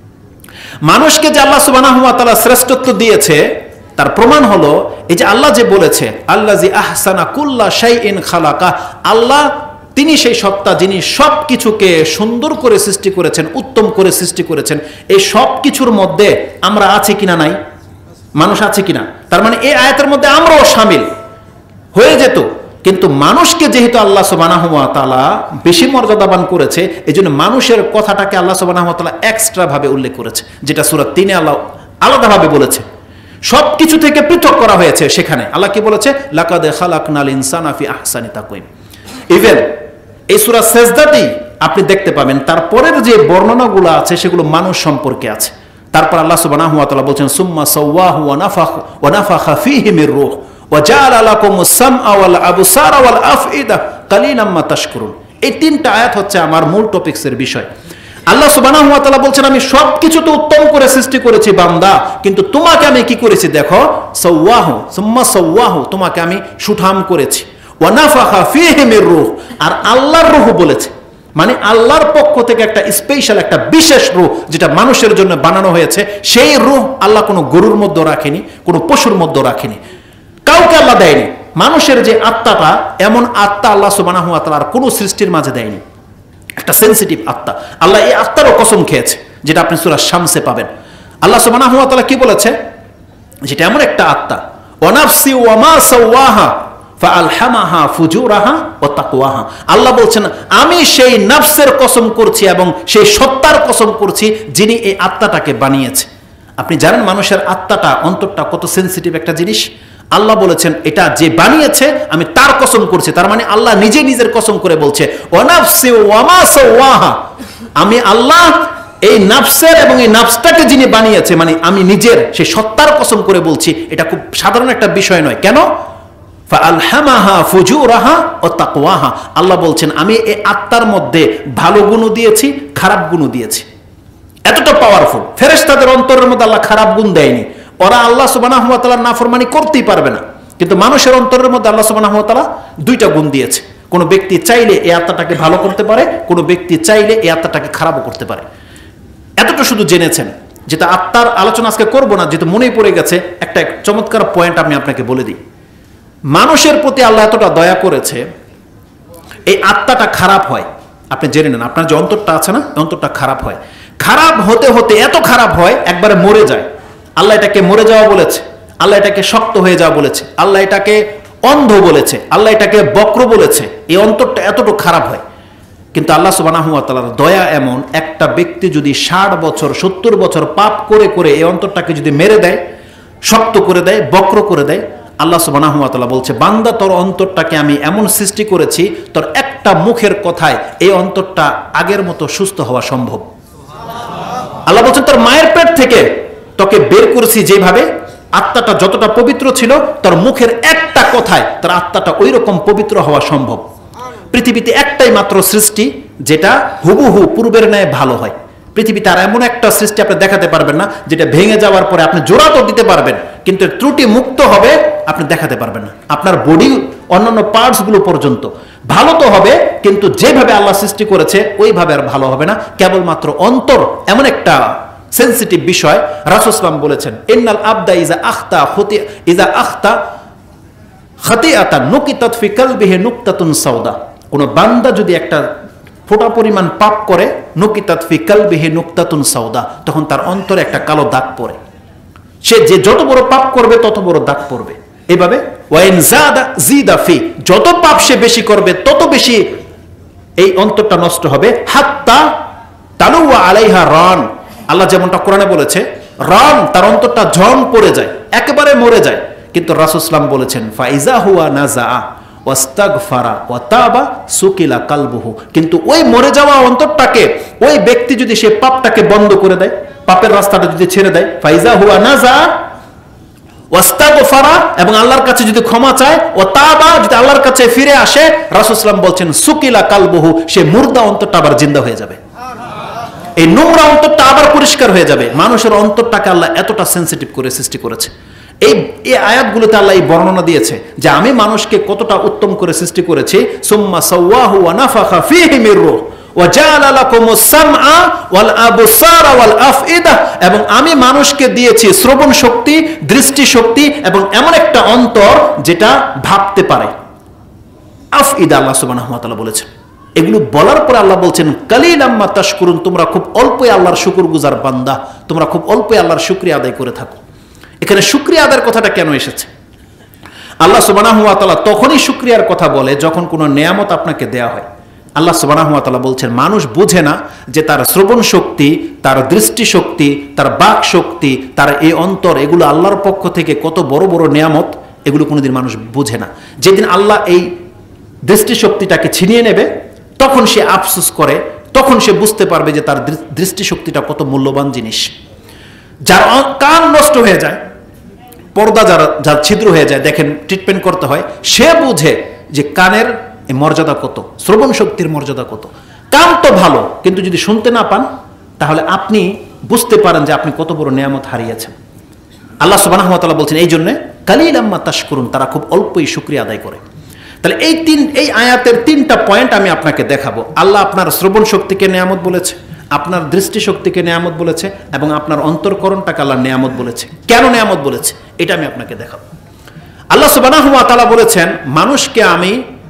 মানুষকে যে আল্লাহ সুবহানাহু ওয়া তাআলা শ্রেষ্ঠত্ব দিয়েছে, তার প্রমাণ হলো এই যে আল্লাহ যে বলেছে আল্লাযী আহসানা কুল্লা শাইইন খালাকা, আল্লাহ তিনি সেই সত্তা যিনি সব কিছুকে সুন্দর করে সৃষ্টি করেছেন, উত্তম করে সৃষ্টি করেছেন। এই সব কিছুর মধ্যে আমরা আছি কিনা? নাই। মানুষ আছে কিনা? তার মানে এই আয়াতের মধ্যে আমরাও শামিল হয়ে যেত। কিন্তু মানুষকে যেহেতু আল্লাহ সুবহানাহু ওয়া তাআলা বেশি মর্যাদাবান করেছে, এই জন্য মানুষের কথাটাকে আল্লাহ সুবহানাহু ওয়া তাআলা এক্সট্রা ভাবে উল্লেখ করেছে, যেটা সূরা 3-এ আল্লাহ আলাদাভাবে বলেছে। সবকিছু থেকে পৃথক করা হয়েছে। সেখানে আল্লাহ কি বলেছে? লাকাদ খালাকনাল ইনসানা ফি আহসানি তাকওয়িম। ইভেন এই সূরা সাজদাতেই আপনি দেখতে পাবেন তারপরের যে বর্ণনাগুলো আছে সেগুলো মানুষ সম্পর্কে আছে। তারপর আল্লাহ সুবহানাহু ওয়া তাআলা বলেছেন, সুম্মা সাওয়াহু ওয়া নাফাখা ফীহি মির রূহ ওয়া জাআলা লাকুমুস সামআ ওয়াল আবসারা ওয়াল আফইদা কালিলাম মা তাশকুরুন। এই তিনটা আয়াত হচ্ছে আমার মূল টপিকসের বিষয়। আল্লাহ সুবহানাহু ওয়া তাআলা বলছেন, আমি সবকিছু তো উত্তম করে সৃষ্টি করেছি বান্দা, কিন্তু তোমাকে আমি কি করেছি দেখো, সাওয়াহু সুম্মা সাওয়াহু, তোমাকে আমি সুঠাম করেছি। ওয়া নাফাখা ফীহি মির রূহ, আর আল্লাহর রূহ বলেছে, মানে আল্লাহর পক্ষ থেকে একটা স্পেশাল একটা বিশেষ রূহ যেটা মানুষের জন্য বানানো হয়েছে। সেই রূহ আল্লাহ কোনো গরুর মধ্যে রাখেনি, কোনো পশুর মধ্যে রাখেনি, কাউকে আল্লাহ দেয়নি। মানুষের যে আত্মাটা, এমন আত্মা আল্লাহ সুবহানাহু ওয়া তাআলা আর কোনো সৃষ্টির মাঝে দেয়নি। একটা সেন্সিটিভ আত্মা। আল্লাহ এই আত্মারও কসম খেয়েছে, যেটা আপনি সূরা শামসে পাবেন। আল্লাহ সুবহানাহু ওয়া তাআলা কি বলেছে? যেটা এমন একটা আত্মা, ওয়া নাফসি ওয়া মা সাওয়াহা ফাআলহামাহা ফুজুরাহা ওয়া তাকওয়াহা। আল্লাহ বলছেন, আমি সেই নফসের কসম করছি এবং সেই সত্তার কসম করছি যিনি এই আত্মাটাকে বানিয়েছে। আপনি জানেন মানুষের আত্মাটা, অন্তরটা কত সেন্সিটিভ একটা জিনিস। আল্লাহ বলেছেন এটা যে বানিয়েছে আমি তার কসম করছি। তার মানে আল্লাহ নিজে নিজের কসম করে বলছে, ওয়া নাফসি ওয়া মা সাওয়াহা, আমি আল্লাহ এই নাফসের এবং এই নাফসটাকে যিনি বানিয়েছে, মানে আমি নিজের সেই সত্তার কসম করে বলছি। এটা খুব সাধারণ একটা বিষয় নয়। কেন? ফাআলহামাহা ফুজুরাহা ওয়া তাকওয়াহা। আল্লাহ বলছেন আমি এই আত্মার মধ্যে ভালো গুণও দিয়েছি, খারাপ গুণও দিয়েছি। এতটা পাওয়ারফুল। ফেরেশতাদের অন্তরের মধ্যে আল্লাহ খারাপ গুণ দেয়নি, ওরা আল্লাহ সুবহানাহু ওয়া তাআলার নাফরমানি করতেই পারবে না। কিন্তু মানুষের অন্তরের মধ্যে আল্লাহ সুবহানাহু ওয়া তাআলা দুইটা গুণ দিয়েছে। কোনো ব্যক্তি চাইলে এই আত্মাটাকে ভালো করতে পারে, কোনো ব্যক্তি চাইলে এই আত্মাটাকে খারাপও করতে পারে। এতটা শুধু জেনেছেন, যেটা আত্মার আলোচনা আজকে করবো না, যেহেতু মনেই পড়ে গেছে। একটা চমৎকার পয়েন্ট আমি আপনাকে বলে দিই। মানুষের প্রতি আল্লাহ এতটা দয়া করেছে, এই আত্মাটা খারাপ হয়, আপনি জেনে নেন। আপনার যে অন্তরটা আছে না, অন্তরটা খারাপ হয়। খারাপ হতে হতে এত খারাপ হয় একবারে মরে যায়। আল্লাহ এটাকে মরে যাওয়া বলেছে, আল্লাহ এটাকে শক্ত হয়ে যাওয়া বলেছে, আল্লাহ এটাকে অন্ধ বলেছে, আল্লাহ এটাকে বক্র বলেছে। এই অন্তরটা এতটুকু খারাপ হয়। কিন্তু আল্লাহ সুবহানাহু ওয়া তাআলার দয়া এমন, একটা ব্যক্তি যদি 60 বছর 70 বছর পাপ করে করে এই অন্তরটাকে যদি মেরে দেয়, শক্ত করে দেয়, বক্র করে দেয়, আল্লাহ সুবহানাহু ওয়া তাআলা বলছে, বান্দা তোর অন্তরটাকে আমি এমন সৃষ্টি করেছি, তোর একটা মুখের কথায় এই অন্তরটা আগের মতো সুস্থ হওয়া সম্ভব। আল্লাহ বলছেন তোর মায়ের পেট থেকে তোকে বের করেছি যেভাবে, আত্মাটা যতটা পবিত্র ছিল, তোর মুখের একটা কথায় তোর আত্মাটা ওই রকম পবিত্র হওয়া সম্ভব। পৃথিবীতে একটাই মাত্র সৃষ্টি যেটা হুবহু পূর্বের ন্যায় ভালো হয়, পৃথিবীতে আর এমন একটা সৃষ্টি আপনি দেখাতে পারবেন না যেটা ভেঙে যাওয়ার পরে আপনি জোড়া তো দিতে পারবেন, কিন্তু ত্রুটি মুক্ত হবে আপনি দেখাতে পারবেন না। আপনার বডি অন্যান্য পার্টসগুলো পর্যন্ত ভালো তো হবে, কিন্তু যেভাবে আল্লাহ সৃষ্টি করেছে ওইভাবে আর ভালো হবে না। কেবলমাত্র অন্তর এমন একটা সেন্সিটিভ বিষয়। রাসূল সাল্লাল্লাহু আলাইহি ওয়াসাল্লাম বলেছেন, ইন্নাল আবদা ইজা আখতা খাতিআতান নুকিতাত ফি কলবিহি নুকতাতুন সাওদা। কোন বান্দা যদি একটা ফোঁটা পরিমাণ পাপ করে, নুকিতাত ফি কলবিহি নুকতাতুন সাওদা, তখন তার অন্তরে একটা কালো দাগ পড়ে। সে যে যত বড় পাপ করবে তত বড় দাগ পড়বে। এইভাবে ওয়াইন যাদা জিদা ফি, যত পাপ সে বেশি করবে তত বেশি এই অন্তরটা নষ্ট হবে। হাত্তা তালুয়া আলাইহা রান, আল্লাহ যেমনটা কোরআনে বলেছে, রান, তার অন্তরটা ঝন পড়ে যায়, একেবারে মরে যায়। কিন্তু রাসূল সাল্লাল্লাহু আলাইহি ওয়াসাল্লাম বলেছেন, ফাইজা হুয়া নাজা ওয়াস্তাগফারা ওয়া তাবা সুকিলা কালবুহু, কিন্তু ওই মরে যাওয়া অন্তরটাকে ওই ব্যক্তি যদি সে পাপটাকে বন্ধ করে দেয়, পাপের রাস্তাটা যদি ছেড়ে দেয়, ফাইজা হুয়া নাজা ওয়াস্তাগফারা, এবং আল্লাহর কাছে যদি ক্ষমা চায়, ও তাবা, যদি আল্লাহর কাছে ফিরে আসে, রাসূল সাল্লাল্লাহু আলাইহি ওয়াসাল্লাম বলছেন সুকিলা কালবুহু, সে মুর্দা অন্তরটা আবার জিন্দা হয়ে যাবে, এই নোংরা অন্তরটা আবার পরিষ্কার হয়ে যাবে। মানুষের অন্তরটাকে আল্লাহ এতটা সেন্সিটিভ করে সৃষ্টি করেছে। এই আয়াতগুলোতে আল্লাহ এই বর্ণনা দিয়েছে যে আমি মানুষকে কতটা উত্তম করে সৃষ্টি করেছি। সুম্মা সাওয়াহু ওয়া নাফাখা ফীহি মির রূহ ওয়া জাআলা লাকুমুস সামআ ওয়াল আবসারা ওয়াল আফইদা, এবং আমি মানুষকে দিয়েছি শ্রবণ শক্তি, দৃষ্টি শক্তি এবং এমন একটা অন্তর যেটা ভাবতে পারে। আফইদা আল্লাহ সুবহানাহু ওয়া তাআলা বলেছেন। এগুলো বলার পর আল্লাহ বলছেন, কালিলাম মা তাশকুরুন, তোমরা খুব অল্পই আল্লাহর শুকরগুজার বান্দা, তোমরা খুব অল্পই আল্লাহর শুকরিয়া আদায় করে থাকো। এখানে শুকরিয়া আদায়ের কথাটা কেন এসেছে? আল্লাহ সুবহানাহু ওয়া তাআলা তখনই শুকরিয়ার কথা বলে যখন কোনো নেয়ামত আপনাকে দেয়া হয়। আল্লাহ সুবহানাহু ওয়া তাআলা বলছেন, মানুষ বুঝে না যে তার শ্রবণ শক্তি, তার দৃষ্টি শক্তি, তার বাক শক্তি, তার এই অন্তর, এগুলো আল্লাহর পক্ষ থেকে কত বড় বড় নেয়ামত, এগুলো কোনোদিন মানুষ বুঝে না। যেদিন আল্লাহ এই দৃষ্টি শক্তিটাকে ছিনিয়ে নেবে, তখন সে আফসোস করে, তখন সে বুঝতে পারবে যে তার দৃষ্টিশক্তিটা কত মূল্যবান জিনিস। যার কান নষ্ট হয়ে যায়, পর্দা যার ছিদ্র হয়ে যায়, দেখেন ট্রিটমেন্ট করতে হয়, সে বুঝে যে কানের মর্যাদা কত, শ্রবণ শক্তির মর্যাদা কত। কান তো ভালো, কিন্তু যদি শুনতে না পান তাহলে আপনি বুঝতে পারেন যে আপনি কত বড় নেয়ামত হারিয়েছেন। আল্লাহ সুবহানাহু ওয়া তাআলা বলছেন এই জন্যে কালিলাম মা তাশকুরুন, তারা খুব অল্পই শুকরিয়া আদায় করে। তাহলে এই আয়াতের তিনটা পয়েন্ট আমি আপনাকে দেখাবো। আল্লাহ আপনার শ্রবণ শক্তিকে নেয়ামত বলেছে, আপনার দৃষ্টি শক্তিকে নেয়ামত বলেছে, এবং আপনার অন্তরকরণটাকে আল্লাহ নেয়ামত বলেছে। কেন নেয়ামত বলেছে এটা আমি আপনাকে দেখাবো। আল্লাহ সুবহানাহু ওয়া তাআলা বলেছেন, মানুষকে আমি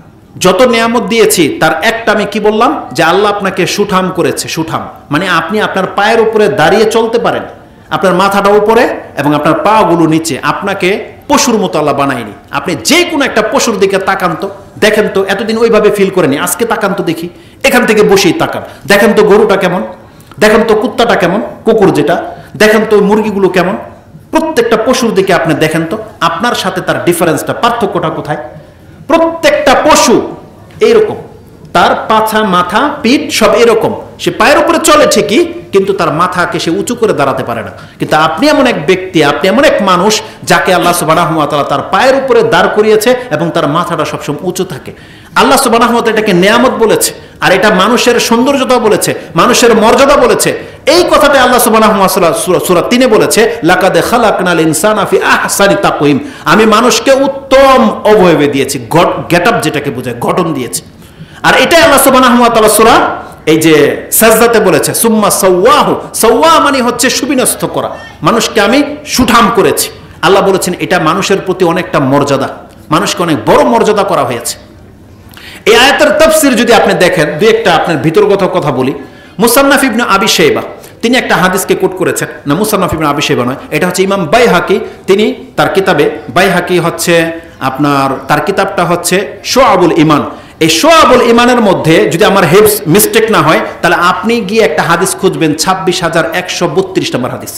যত নেয়ামত দিয়েছি তার একটা আমি কি বললাম, যে আল্লাহ আপনাকে সুঠাম করেছে। সুঠাম মানে আপনি আপনার পায়ের উপরে দাঁড়িয়ে চলতে পারেন, আপনার মাথাটা উপরে এবং আপনার পাগুলো নিচে। আপনাকে পশুর মতো আল্লাহ বানায়নি। আপনি যে কোনো একটা পশুর দিকে তাকান তো, দেখেন তো, এতদিন ওইভাবে ফিল করেনি, আজকে তাকান তো দেখি, এখান থেকে বসেই তাকান, দেখেন তো গরুটা কেমন, দেখেন তো কুত্তাটা কেমন, কুকুর যেটা, দেখেন তো মুরগিগুলো কেমন। প্রত্যেকটা পশুর দিকে আপনি দেখেন তো, আপনার সাথে তার ডিফারেন্সটা, পার্থক্যটা কোথায়? প্রত্যেকটা পশু এইরকম, তার পাছা, মাথা, পিঠ সব এরকম। সে পায়ের উপরে চলে ঠিকই, কিন্তু তার মাথাকে সে উঁচু করে দাঁড়াতে পারে না। কিন্তু আপনি এমন এক ব্যক্তি, আপনি এমন এক মানুষ যাকে আল্লাহ সুবহানাহু ওয়া তাআলা তার পায়ের উপরে দাঁড় করিয়েছে এবং তার মাথাটা সবসময় উঁচু থাকে। আল্লাহ সুবহানাহু ওয়া তাআলা এটাকে নেয়ামত বলেছে, আর এটা মানুষের সৌন্দর্যতা বলেছে, মানুষের মর্যাদা বলেছে। এই কথাটা আল্লাহ সুবহানাহু ওয়া তাআলা সূরা 3 বলেছে, লাকাদ খালাকনাল ইনসানা ফি আহসানি তাকওয়িম, আমি মানুষকে উত্তম অবয়বে দিয়েছি, গেটআপ যেটাকে বোঝায়, গঠন দিয়েছি। আর এটাই আল্লাহ সুবহানাহু ওয়া তাআলা সূরা এই যে সাজদাতে বলেছে, সুম্মা সাওয়াহু, সাওয়া মানে হচ্ছে সুবিন্যস্ত করা, মানুষকে আমি সুঠাম করেছি। আল্লাহ বলেছেন এটা মানুষের প্রতি অনেকটা মর্যাদা, মানুষকে অনেক বড় মর্যাদা করা হয়েছে। এই আয়াতের তাফসীর যদি আপনি দেখেন, দুই একটা আপনার ভিতরগত কথা বলি। মুসান্নাফ ইবনে আবি শাইবা তিনি একটা হাদিসকে কোট করেছেন, না মুসান্নাফ ইবনে আবি শাইবা নয়, এটা হচ্ছে ইমাম বাইহাকি। তিনি তার কিতাবে, বাইহাকি হচ্ছে আপনার, তার কিতাবটা হচ্ছে শুআবুল ঈমান। এই শুআবুল ঈমানের মধ্যে যদি আমার হেফজ মিস্টেক না হয়, তাহলে আপনি গিয়ে একটা হাদিস খুঁজবেন 26,132 নম্বর হাদিস,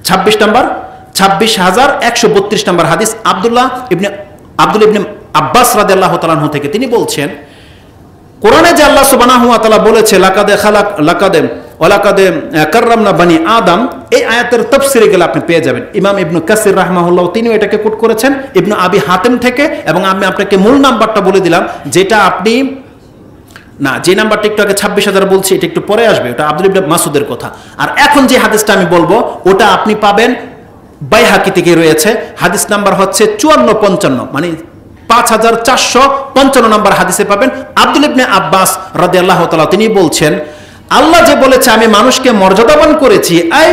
26,132 নম্বর হাদিস। আব্দুল্লাহ ইবনে আব্বাস রাদিয়াল্লাহু তাআলা আনহু থেকে তিনি বলছেন, কোরআনে যে আল্লাহ সুবহানাহু ওয়া তাআলা বলেছে লাকাদ কাররামনা বানি আদম, এই আয়াতের তাফসীরে গেলে আপনি পেয়ে যাবেন। ইমাম ইবনে কাসির রাহমাহুল্লাহ তিনিও এটাকে কোট করেছেন ইবনে আবি হাতেম থেকে, এবং আমি আপনাকে মূল নাম্বারটা বলে দিলাম, যেটা আপনি না, যে নাম্বারটা একটু আগে 26,000 বলছি এটা একটু পরে আসবে, ওটা আব্দুল ইবনে মাসউদের কথা। আর এখন যে হাদিসটা আমি বলবো ওটা আপনি পাবেন বাইহাকি থেকে রয়েছে, হাদিস নাম্বার হচ্ছে 5455, মানে 5455 নম্বর হাদিসে পাবেন। আব্দুল ইবনে আব্বাস রাদিয়াল্লাহু তাআলা তিনি বলছেন, আল্লাহ যে বলেছে আমি মানুষকে মর্যাদাবান করেছি, আই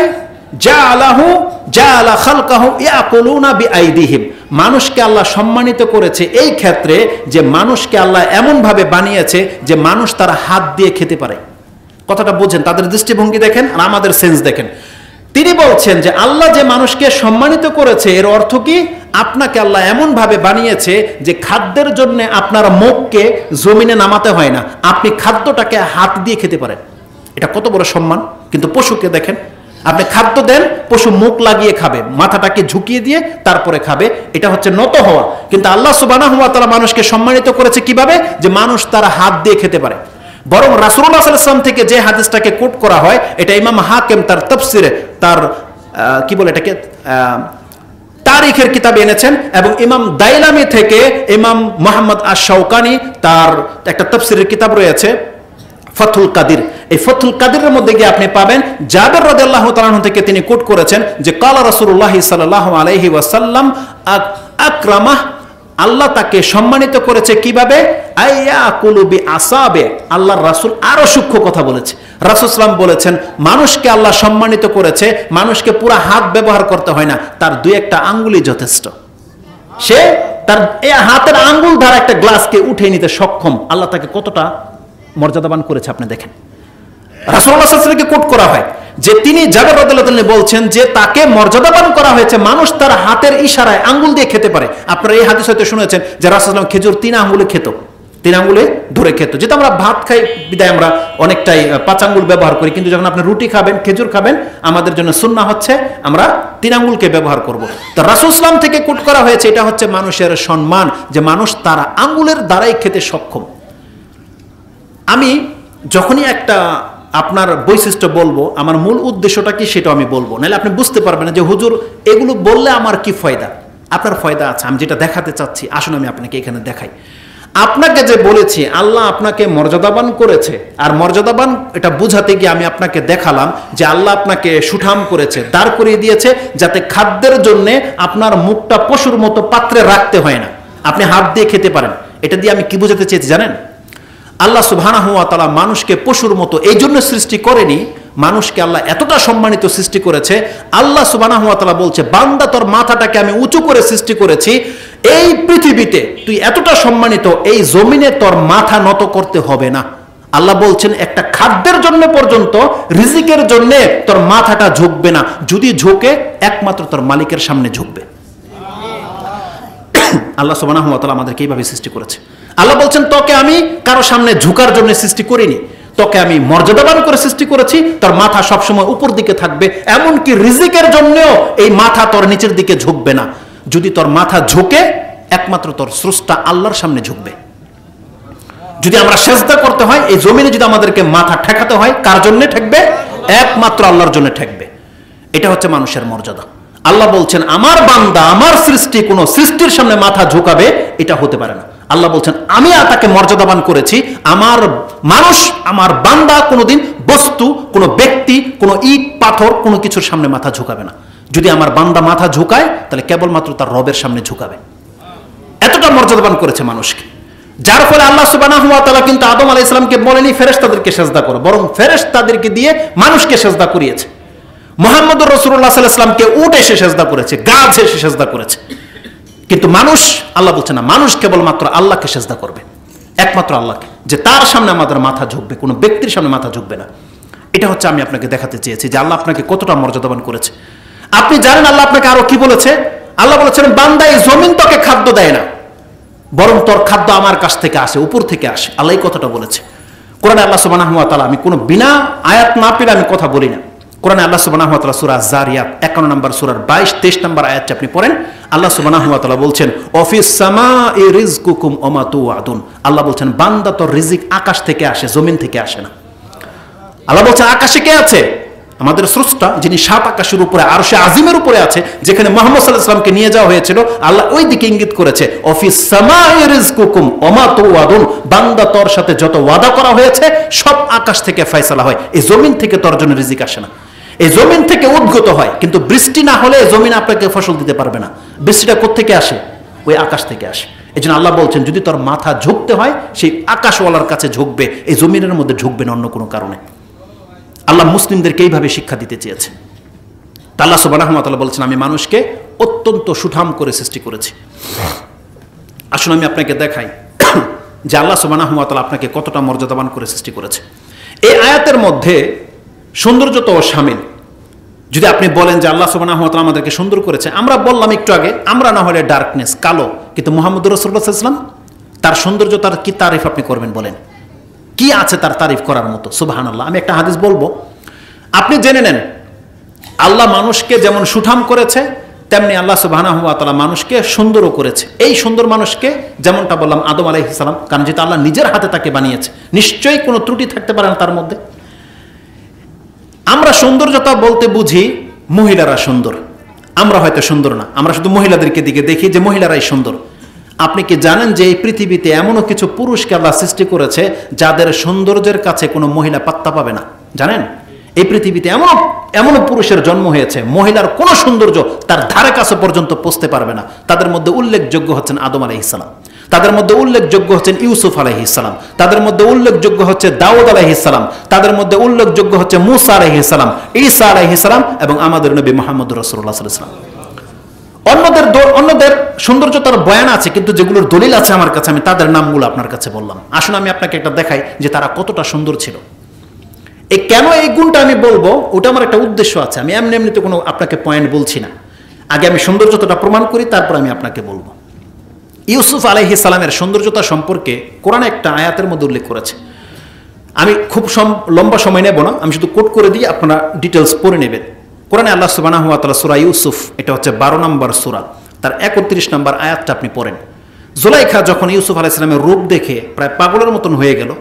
জাআলা খালকাহু ইয়াকুলুনা বিআইদিহিম, মানুষকে আল্লাহ সম্মানিত করেছে এই ক্ষেত্রে যে মানুষকে আল্লাহ এমন ভাবে বানিয়েছে যে মানুষ তার হাত দিয়ে খেতে পারে। কথাটা বুঝেন, তাদের দৃষ্টিভঙ্গি দেখেন আর আমাদের সেন্স দেখেন। তিনি বলছেন যে আল্লাহ যে মানুষকে সম্মানিত করেছে এর অর্থ কি, আপনাকে আল্লাহ এমন ভাবে বানিয়েছে যে খাদ্যের জন্য আপনার মুখকে জমিনে নামাতে হয় না, আপনি খাদ্যটাকে হাত দিয়ে খেতে পারেন। এটা কত বড় সম্মান। কিন্তু পশুকে দেখেন, আপনি খাদ্য দেন, পশু মুখ লাগিয়ে খাবে, মাথাটাকে ঝুঁকিয়ে দিয়ে তারপরে খাবে, এটা হচ্ছে নত হওয়া। কিন্তু আল্লাহ সুবহানাহু ওয়া তাআলা মানুষকে সম্মানিত করেছে কিভাবে, যে মানুষ তার হাত দিয়ে খেতে পারে। বরং রাসূলুল্লাহ সাল্লাল্লাহু আলাইহি ওয়াসাল্লাম থেকে যে হাদিসটাকে কোট করা হয়, এটা ইমাম হাকিম তার তাফসিরে, তার কি বলে এটাকে, তারিখের কিতাবে এনেছেন, এবং ইমাম দাইলামি থেকে ইমাম মুহাম্মদ আশ-শাওকানি তার একটা তাফসিরের কিতাব রয়েছে ফাথুল কাদির, এই ফাথুল কাদিরের মধ্যে গিয়ে আপনি পাবেন জাবের রাদিয়াল্লাহু তাআলা আনহু থেকে তিনি কোট করেছেন যে কালা রাসূলুল্লাহ সাল্লাল্লাহু আলাইহি ওয়াসাল্লাম আকরামাহ, আল্লাহ তাকে সম্মানিত করেছে কিভাবে, আইয়াকুলু বিআসাবে, আল্লাহর রাসূল আরো সূক্ষ্ম কথা বলেছে। রাসূল সাল্লাল্লাহু বলেছেন মানুষকে আল্লাহ সম্মানিত করেছে, মানুষকে পুরো হাত ব্যবহার করতে হয় না, তার দুই একটা আঙ্গুলই যথেষ্ট। সে তার এই হাতের আঙ্গুল দ্বারা একটা গ্লাসকে উঠিয়ে নিতে সক্ষম। আল্লাহ তাকে কতটা মর্যাদাবান করেছে আপনি দেখেন। রাসূলুল্লাহ সাল্লাল্লাহু আলাইহি ওয়াসাল্লামকে কোট করা হয় যে তিনি জাবের রাদিয়াল্লাহু তাআলা বলছেন যে তাকে মর্যাদাবান করা হয়েছে, মানুষ তার হাতের ইশারায় আঙ্গুল দিয়ে খেতে পারে। আপনারা এই হাদিস হয়তো শুনেছেন যে রাসূলুল্লাহ সাল্লাল্লাহু আলাইহি ওয়াসাল্লাম খেজুর 3 আঙ্গুলে খেত, 3 আঙ্গুলে ধরে খেত। যেটা আমরা ভাত খাই বিদায় আমরা অনেকটাই 5 আঙ্গুল ব্যবহার করি, কিন্তু যখন আপনি রুটি খাবেন, খেজুর খাবেন, আমাদের জন্য সুন্নাহ হচ্ছে আমরা 3 আঙ্গুলকে ব্যবহার করব। তো রাসূল সাল্লাল্লাহু আলাইহি ওয়াসাল্লাম থেকে কোট করা হয়েছে, এটা হচ্ছে মানুষের সম্মান যে মানুষ তার আঙ্গুলের দ্বারাই খেতে সক্ষম। আমি যখনই একটা আপনার বৈশিষ্ট্য বলবো, আমার মূল উদ্দেশ্যটা কি সেটা আমি বলবো, নাহলে আপনি বুঝতে পারবেন না যে হুজুর এগুলো বললে আমার কি ফায়দা। আপনার ফায়দা আছে, আমি যেটা দেখাতে চাচ্ছি আসুন আমি আপনাকে এখানে দেখাই। আপনাকে যে বলেছি আল্লাহ আপনাকে মর্যাদাবান করেছে, আর মর্যাদাবান এটা বুঝাতে গিয়ে আমি আপনাকে দেখালাম যে আল্লাহ আপনাকে সুঠাম করেছে, দাঁড় করিয়ে দিয়েছে যাতে খাদ্যের জন্য আপনার মুখটা পশুর মতো পাত্রে রাখতে হয় না, আপনি হাত দিয়ে খেতে পারেন। এটা দিয়ে আমি কি বোঝাতে চেয়েছি জানেন, আল্লাহ সুবহানাহু ওয়া তাআলা মানুষকে পশুর মতো এই জন্য সৃষ্টি করেনি, মানুষকে আল্লাহ এতটা সম্মানিত সৃষ্টি করেছে। আল্লাহ সুবহানাহু ওয়া তাআলা বলছে বান্দা তোর মাথাটাকে আমি উঁচু করে সৃষ্টি করেছি, এই পৃথিবীতে তুই এতটা সম্মানিত, এই জমিনে তোর মাথা নত করতে হবে না। আল্লাহ বলছেন একটা খাদ্যের জন্য পর্যন্ত, রিজিকের জন্য তোর মাথাটা ঝুঁকবে না, যদি ঝুঁকে একমাত্র তোর মালিকের সামনে ঝুঁকবে। আল্লাহ সুবহানাহু ওয়া তাআলা আমাদেরকে এইভাবে সৃষ্টি করেছে। আল্লাহ বলছেন তোকে আমি কারো সামনে ঝুঁকার জন্য সৃষ্টি করিনি, তোকে আমি মর্যাদাবান করে সৃষ্টি করেছি, তোর মাথা সবসময় উপর দিকে থাকবে, এমনকি রিজিকের জন্যও এই মাথা তোর নিচের দিকে ঝুঁকবে না। যদি তোর মাথা ঝুঁকে একমাত্র তোর স্রষ্টা আল্লাহর সামনে ঝুঁকবে। যদি আমরা সেজদা করতে হয়, এই জমিনে যদি আমাদেরকে মাথা ঠেকাতে হয়, কার জন্য ঠেকবে? একমাত্র আল্লাহর জন্য ঠেকবে। এটা হচ্ছে মানুষের মর্যাদা। আল্লাহ বলছেন আমার বান্দা, আমার সৃষ্টি কোনো সৃষ্টির সামনে মাথা ঝুঁকাবে এটা হতে পারে না। আল্লাহ বলছেন আমি তাকে মর্যাদাবান করেছি, আমার মানুষ, আমার বান্দা কোনোদিন বস্তু, কোনো ব্যক্তি, কোনো ইট পাথর, কোনো কিছুর সামনে মাথা ঝুঁকাবে না। যদি আমার বান্দা মাথা ঝুঁকায় তাহলে কেবলমাত্র তার রবের সামনে ঝুঁকাবে। এতটা মর্যাদাবান করেছে মানুষকে, যার ফলে আল্লাহ সুবহানাহু ওয়া তাআলা কিন্তু আদম আলাইহিস সালামকে বলেনি ফেরেশতাদেরকে সেজদা করো, বরং ফেরেশতাদেরকে দিয়ে মানুষকে সেজদা করিয়েছে। মুহাম্মদুর রাসূলুল্লাহ সাল্লাল্লাহু আলাইহি ওয়াসাল্লামকে উট এসে সেজদা করেছে, গাছ এসে সেজদা করেছে। কিন্তু মানুষ, আল্লাহ বলছে না, মানুষ কেবলমাত্র আল্লাহকে সেজদা করবে, একমাত্র আল্লাহকে, যে তার সামনে আমাদের মাথা ঝুঁকবে, কোনো ব্যক্তির সামনে মাথা ঝুঁকবে না। এটা হচ্ছে আমি আপনাকে দেখাতে চেয়েছি যে আল্লাহ আপনাকে কতটা মর্যাদাবান করেছে। আপনি জানেন আল্লাহ আপনাকে আরো কি বলেছে? আল্লাহ বলেছেন বান্দা এই জমিন তোকে খাদ্য দেয় না, বরং তোর খাদ্য আমার কাছ থেকে আসে, উপর থেকে আসে। আল্লাহ এই কথাটা বলেছে কোরআনে। আল্লাহ সুবহানাহু ওয়া তাআলা, আমি কোনো বিনা আয়াত না পেলে আমি কথা বলি না। কোরআনে আল্লাহ সুবহানাহু ওয়া তাআলা সূরা যারিয়াত 51 নম্বর সূরার 22-23 নম্বর আয়াতটি আপনি পড়েন। আল্লাহ সুবহানাহু ওয়া তাআলা বলছেন অফিস সামাই রিজকুকুম ওয়া মা তুআদুন। আল্লাহ বলছেন বান্দা তোর রিজিক আকাশ থেকে আসে, জমিন থেকে আসে না। আল্লাহ বলছেন আকাশে কে আছে? আমাদের স্রষ্টা যিনি 7 আকাশের উপরে আরশে আজিমের উপরে আছে, যেখানে মুহাম্মদ সাল্লাল্লাহু আলাইহি ওয়াসাল্লামকে নিয়ে যাওয়া হয়েছিল, আল্লাহ ওই দিকে ইঙ্গিত করেছে, অফিস সামাই রিজকুকুম ওমা তুআদুন, বান্দা তোর সাথে যত ওয়াদা করা হয়েছে সব আকাশ থেকে ফয়সালা হয়, এই জমিন থেকে তোর জন্য রিজিক আসে না, এই জমিন থেকে উদ্গত হয়। কিন্তু বৃষ্টি না হলে জমিন আপনাকে ফসল দিতে পারবে না। বৃষ্টিটা কোত্থেকে আসে? ওই আকাশ থেকে আসে। এই জন্য আল্লাহ বলছেন, যদি তোর মাথা ঝুঁকতে হয় সেই আকাশওয়ালার কাছে ঝুঁকবে, এই জমিনের মধ্যে ঝুঁকবে না অন্য কোনো কারণে। আল্লাহ মুসলিমদেরকে এইভাবে শিক্ষা দিতে চেয়েছে। আল্লাহ সুবহানাহু ওয়া তাআলা বলছেন, আমি মানুষকে অত্যন্ত সুঠাম করে সৃষ্টি করেছি। আসুন আমি আপনাকে দেখাই যে আল্লাহ সুবহানাহু ওয়া তাআলা আপনাকে কতটা মর্যাদাবান করে সৃষ্টি করেছে। এই আয়াতের মধ্যে সৌন্দর্যতাও শামিল। যদি আপনি বলেন যে আল্লাহ সুবহানাহু ওয়া তাআলা আমাদেরকে সুন্দর করেছে, আমরা বললাম একটু আগে, আমরা না হলে ডার্কনেস, কালো, কিন্তু মুহাম্মদ রাসূলুল্লাহ সাল্লাল্লাহু আলাইহি ওয়াসাল্লাম, তার সৌন্দর্যতার কি তারিফ আপনি করবেন বলেন? কি আছে তার তারিফ করার মতো? সুবহানাল্লাহ। আমি একটা হাদিস বলবো, আপনি জেনে নেন, আল্লাহ মানুষকে যেমন সুঠাম করেছে, তেমনি আল্লাহ সুবহানাহু ওয়া তাআলা মানুষকে সুন্দরও করেছে। এই সুন্দর মানুষকে যেমনটা বললাম আদম আলাইহিস সালাম, কারণ যেটা আল্লাহ নিজের হাতে তাকে বানিয়েছে, নিশ্চয়ই কোনো ত্রুটি থাকতে পারে না তার মধ্যে। আমরা সৌন্দর্যতা বলতে বুঝি মহিলারা সুন্দর, আমরা হয়তো সুন্দর না, আমরা শুধু মহিলাদেরকে দিকে দেখি যে মহিলারাই সুন্দর। আপনি কি জানেন যে এই পৃথিবীতে এমনও কিছু পুরুষকে আল্লাহ সৃষ্টি করেছে যাদের সৌন্দর্যের কাছে কোনো মহিলা পাত্তা পাবে না? জানেন, এই পৃথিবীতে এমনও পুরুষের জন্ম হয়েছে, মহিলার কোনো সৌন্দর্য তার ধারে কাছে পর্যন্ত পৌঁছতে পারবে না। তাদের মধ্যে উল্লেখযোগ্য হচ্ছেন আদম আলাইহিস সালাম, তাদের মধ্যে উল্লেখযোগ্য হচ্ছেন ইউসুফ আলাইহিস সালাম, তাদের মধ্যে উল্লেখযোগ্য হচ্ছে দাউদ আলাইহিস সালাম, তাদের মধ্যে উল্লেখযোগ্য হচ্ছে মূসা আলাইহিস সালাম, ঈসা আলাইহিস সালাম এবং আমাদের নবী মুহাম্মদ রাসূলুল্লাহ সাল্লাল্লাহু আলাইহি ওয়াসাল্লাম। অন্যদের সৌন্দর্যতার বয়ান আছে, কিন্তু যেগুলোর দলিল আছে আমার কাছে, আমি তাদের নামগুলো আপনার কাছে বললাম। আসুন আমি আপনাকে একটা দেখাই যে তারা কতটা সুন্দর ছিল। কেন এই গুণটা আমি বলবো, ওটা আমার একটা উদ্দেশ্য আছে। আমি এমনিতে কোনো আপনাকে পয়েন্ট বলছি না, আগে আমি সৌন্দর্যতাটা প্রমাণ করি, তারপর আমি আপনাকে বলবো। ইউসুফ আলাইহিস সালামের সৌন্দর্যতা সম্পর্কে কোরআনে একটা আয়াতের মধ্যে উল্লেখ করেছে। আমি খুব লম্বা সময় নেব না, আমি শুধু কোট করে দিই, আপনারা ডিটেলস পড়ে নেবেন। কোরআনে আল্লাহ সুবহানাহু ওয়া তাআলা সূরা ইউসুফ, এটা হচ্ছে 12 নম্বর সূরা, তার 31 নম্বর আয়াতটা আপনি পড়েন। জুলাইখা যখন ইউসুফ আলাইহিস সালামের রূপ দেখে প্রায় পাগলের মতন হয়ে গেল,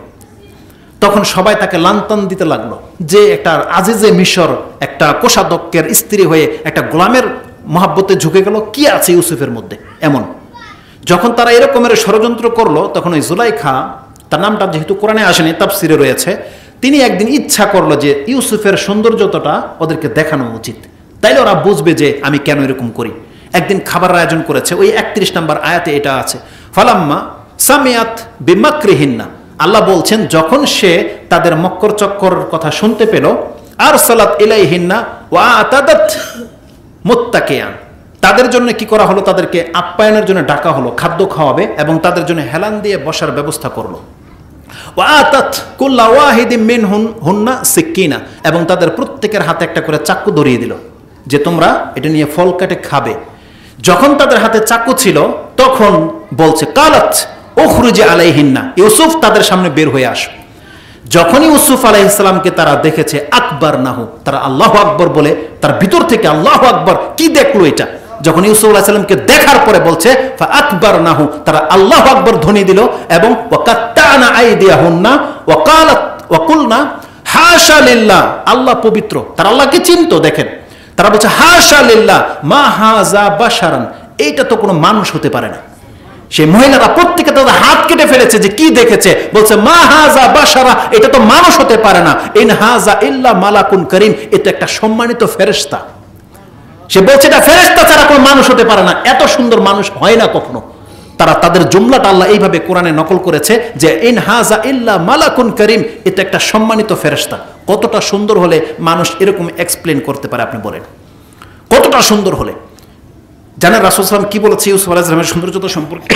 তখন সবাই তাকে লান্তান দিতে লাগলো যে একটা আজিজে মিশর, একটা কোষাধ্যক্ষের স্ত্রী হয়ে একটা গোলামের মহাব্বতে ঝুঁকে গেল, কি আছে ইউসুফের মধ্যে এমন? যখন তারা এরকমের ষড়যন্ত্র করলো, তখন ওই জুলাইখা, তার নামটা যেহেতু কোরআনে আসেনি, তাফসিরে রয়েছে, তিনি একদিন ইচ্ছা করলো যে ইউসুফের সৌন্দর্যতাটা ওদেরকে দেখানো উচিত, তাইলে ওরা বুঝবে যে আমি কেন এরকম করি। একদিন খাবার আয়োজন করেছে, ওই 31 নম্বর আয়াতে এটা আছে, ফালাম্মা সামিয়াত বিমাকরিহিন্না, আল্লাহ বলছেন যখন সে তাদের মক্কর চক্কর কথা শুনতে পেল, আর সালাত ইলাইহিন্না ওয়া আতাদাত মুত্তাকিয়ান, তাদের জন্য কি করা হলো, তাদেরকে আপ্যায়নের জন্য ডাকা হলো, খাদ্য খাওয়াবে এবং তাদের জন্য হেলান দিয়ে বসার ব্যবস্থা করলো। ওয়া আতাত কুল্লা ওয়াহিদিম মিনহুন্না সিক্কিনা, এবং তাদের প্রত্যেকের হাতে একটা করে চাকু ধরিয়ে দিল যে তোমরা এটা নিয়ে ফল কাটে খাবে। যখন তাদের হাতে চাকু ছিল, তখন বলছে কালাত উখরুজি আলাইহিন্না, ইউসুফ তাদের সামনে বের হয়ে আসো। যখন ইউসুফ আলাইহিস সালামকে তারা দেখেছে, আকবার নাহু, তারা আল্লাহু আকবার বলে তার ভিতর থেকে আল্লাহু আকবার, কি দেখলো এটা? যখন ইউসুফ আলাইহিস সালামকে দেখার পরে বলছে ফা আকবার নাহু, তারা আল্লাহু আকবার ধ্বনি দিল এবং ওয়াকাত্তানা আইদিয়াহুন্না ওয়া ক্বালাত ওয়া কুলনা হাশা লিল্লাহ, আল্লাহ পবিত্র, তারা আল্লাহকে চিনতো। দেখেন, তারা বলছে হাশা লিল্লাহ মা হাযা বাশারান, এইটা তো কোনো মানুষ হতে পারে না। সেই মহিলারা প্রত্যেকে তাদের হাত কেটে ফেলেছে যে কি দেখেছে, বলছে মা হাযা বাশারা, এটা তো মানুষ হতে পারে না, ইন হাযা ইল্লা মালাকুন করিম, এটা একটা সম্মানিত ফেরেশতা। সে বলছে এটা ফেরেশতা ছাড়া কোনো মানুষ হতে পারে না, এত সুন্দর মানুষ হয় না কখনো। তারা তাদের জুমলাটা আল্লাহ এইভাবে কোরআনে নকল করেছে যে ইন হাযা ইল্লা মালাকুন করিম, এটা একটা সম্মানিত ফেরেশতা। কতটা সুন্দর হলে মানুষ এরকম এক্সপ্লেন করতে পারে আপনি বলেন? কতটা সুন্দর হলে? জানেন রাসূল সাল্লাল্লাহু আলাইহি ওয়াসাল্লাম কি বলেছে ইউসুফ আলাইহিস সালামের সৌন্দর্যতা সম্পর্কে?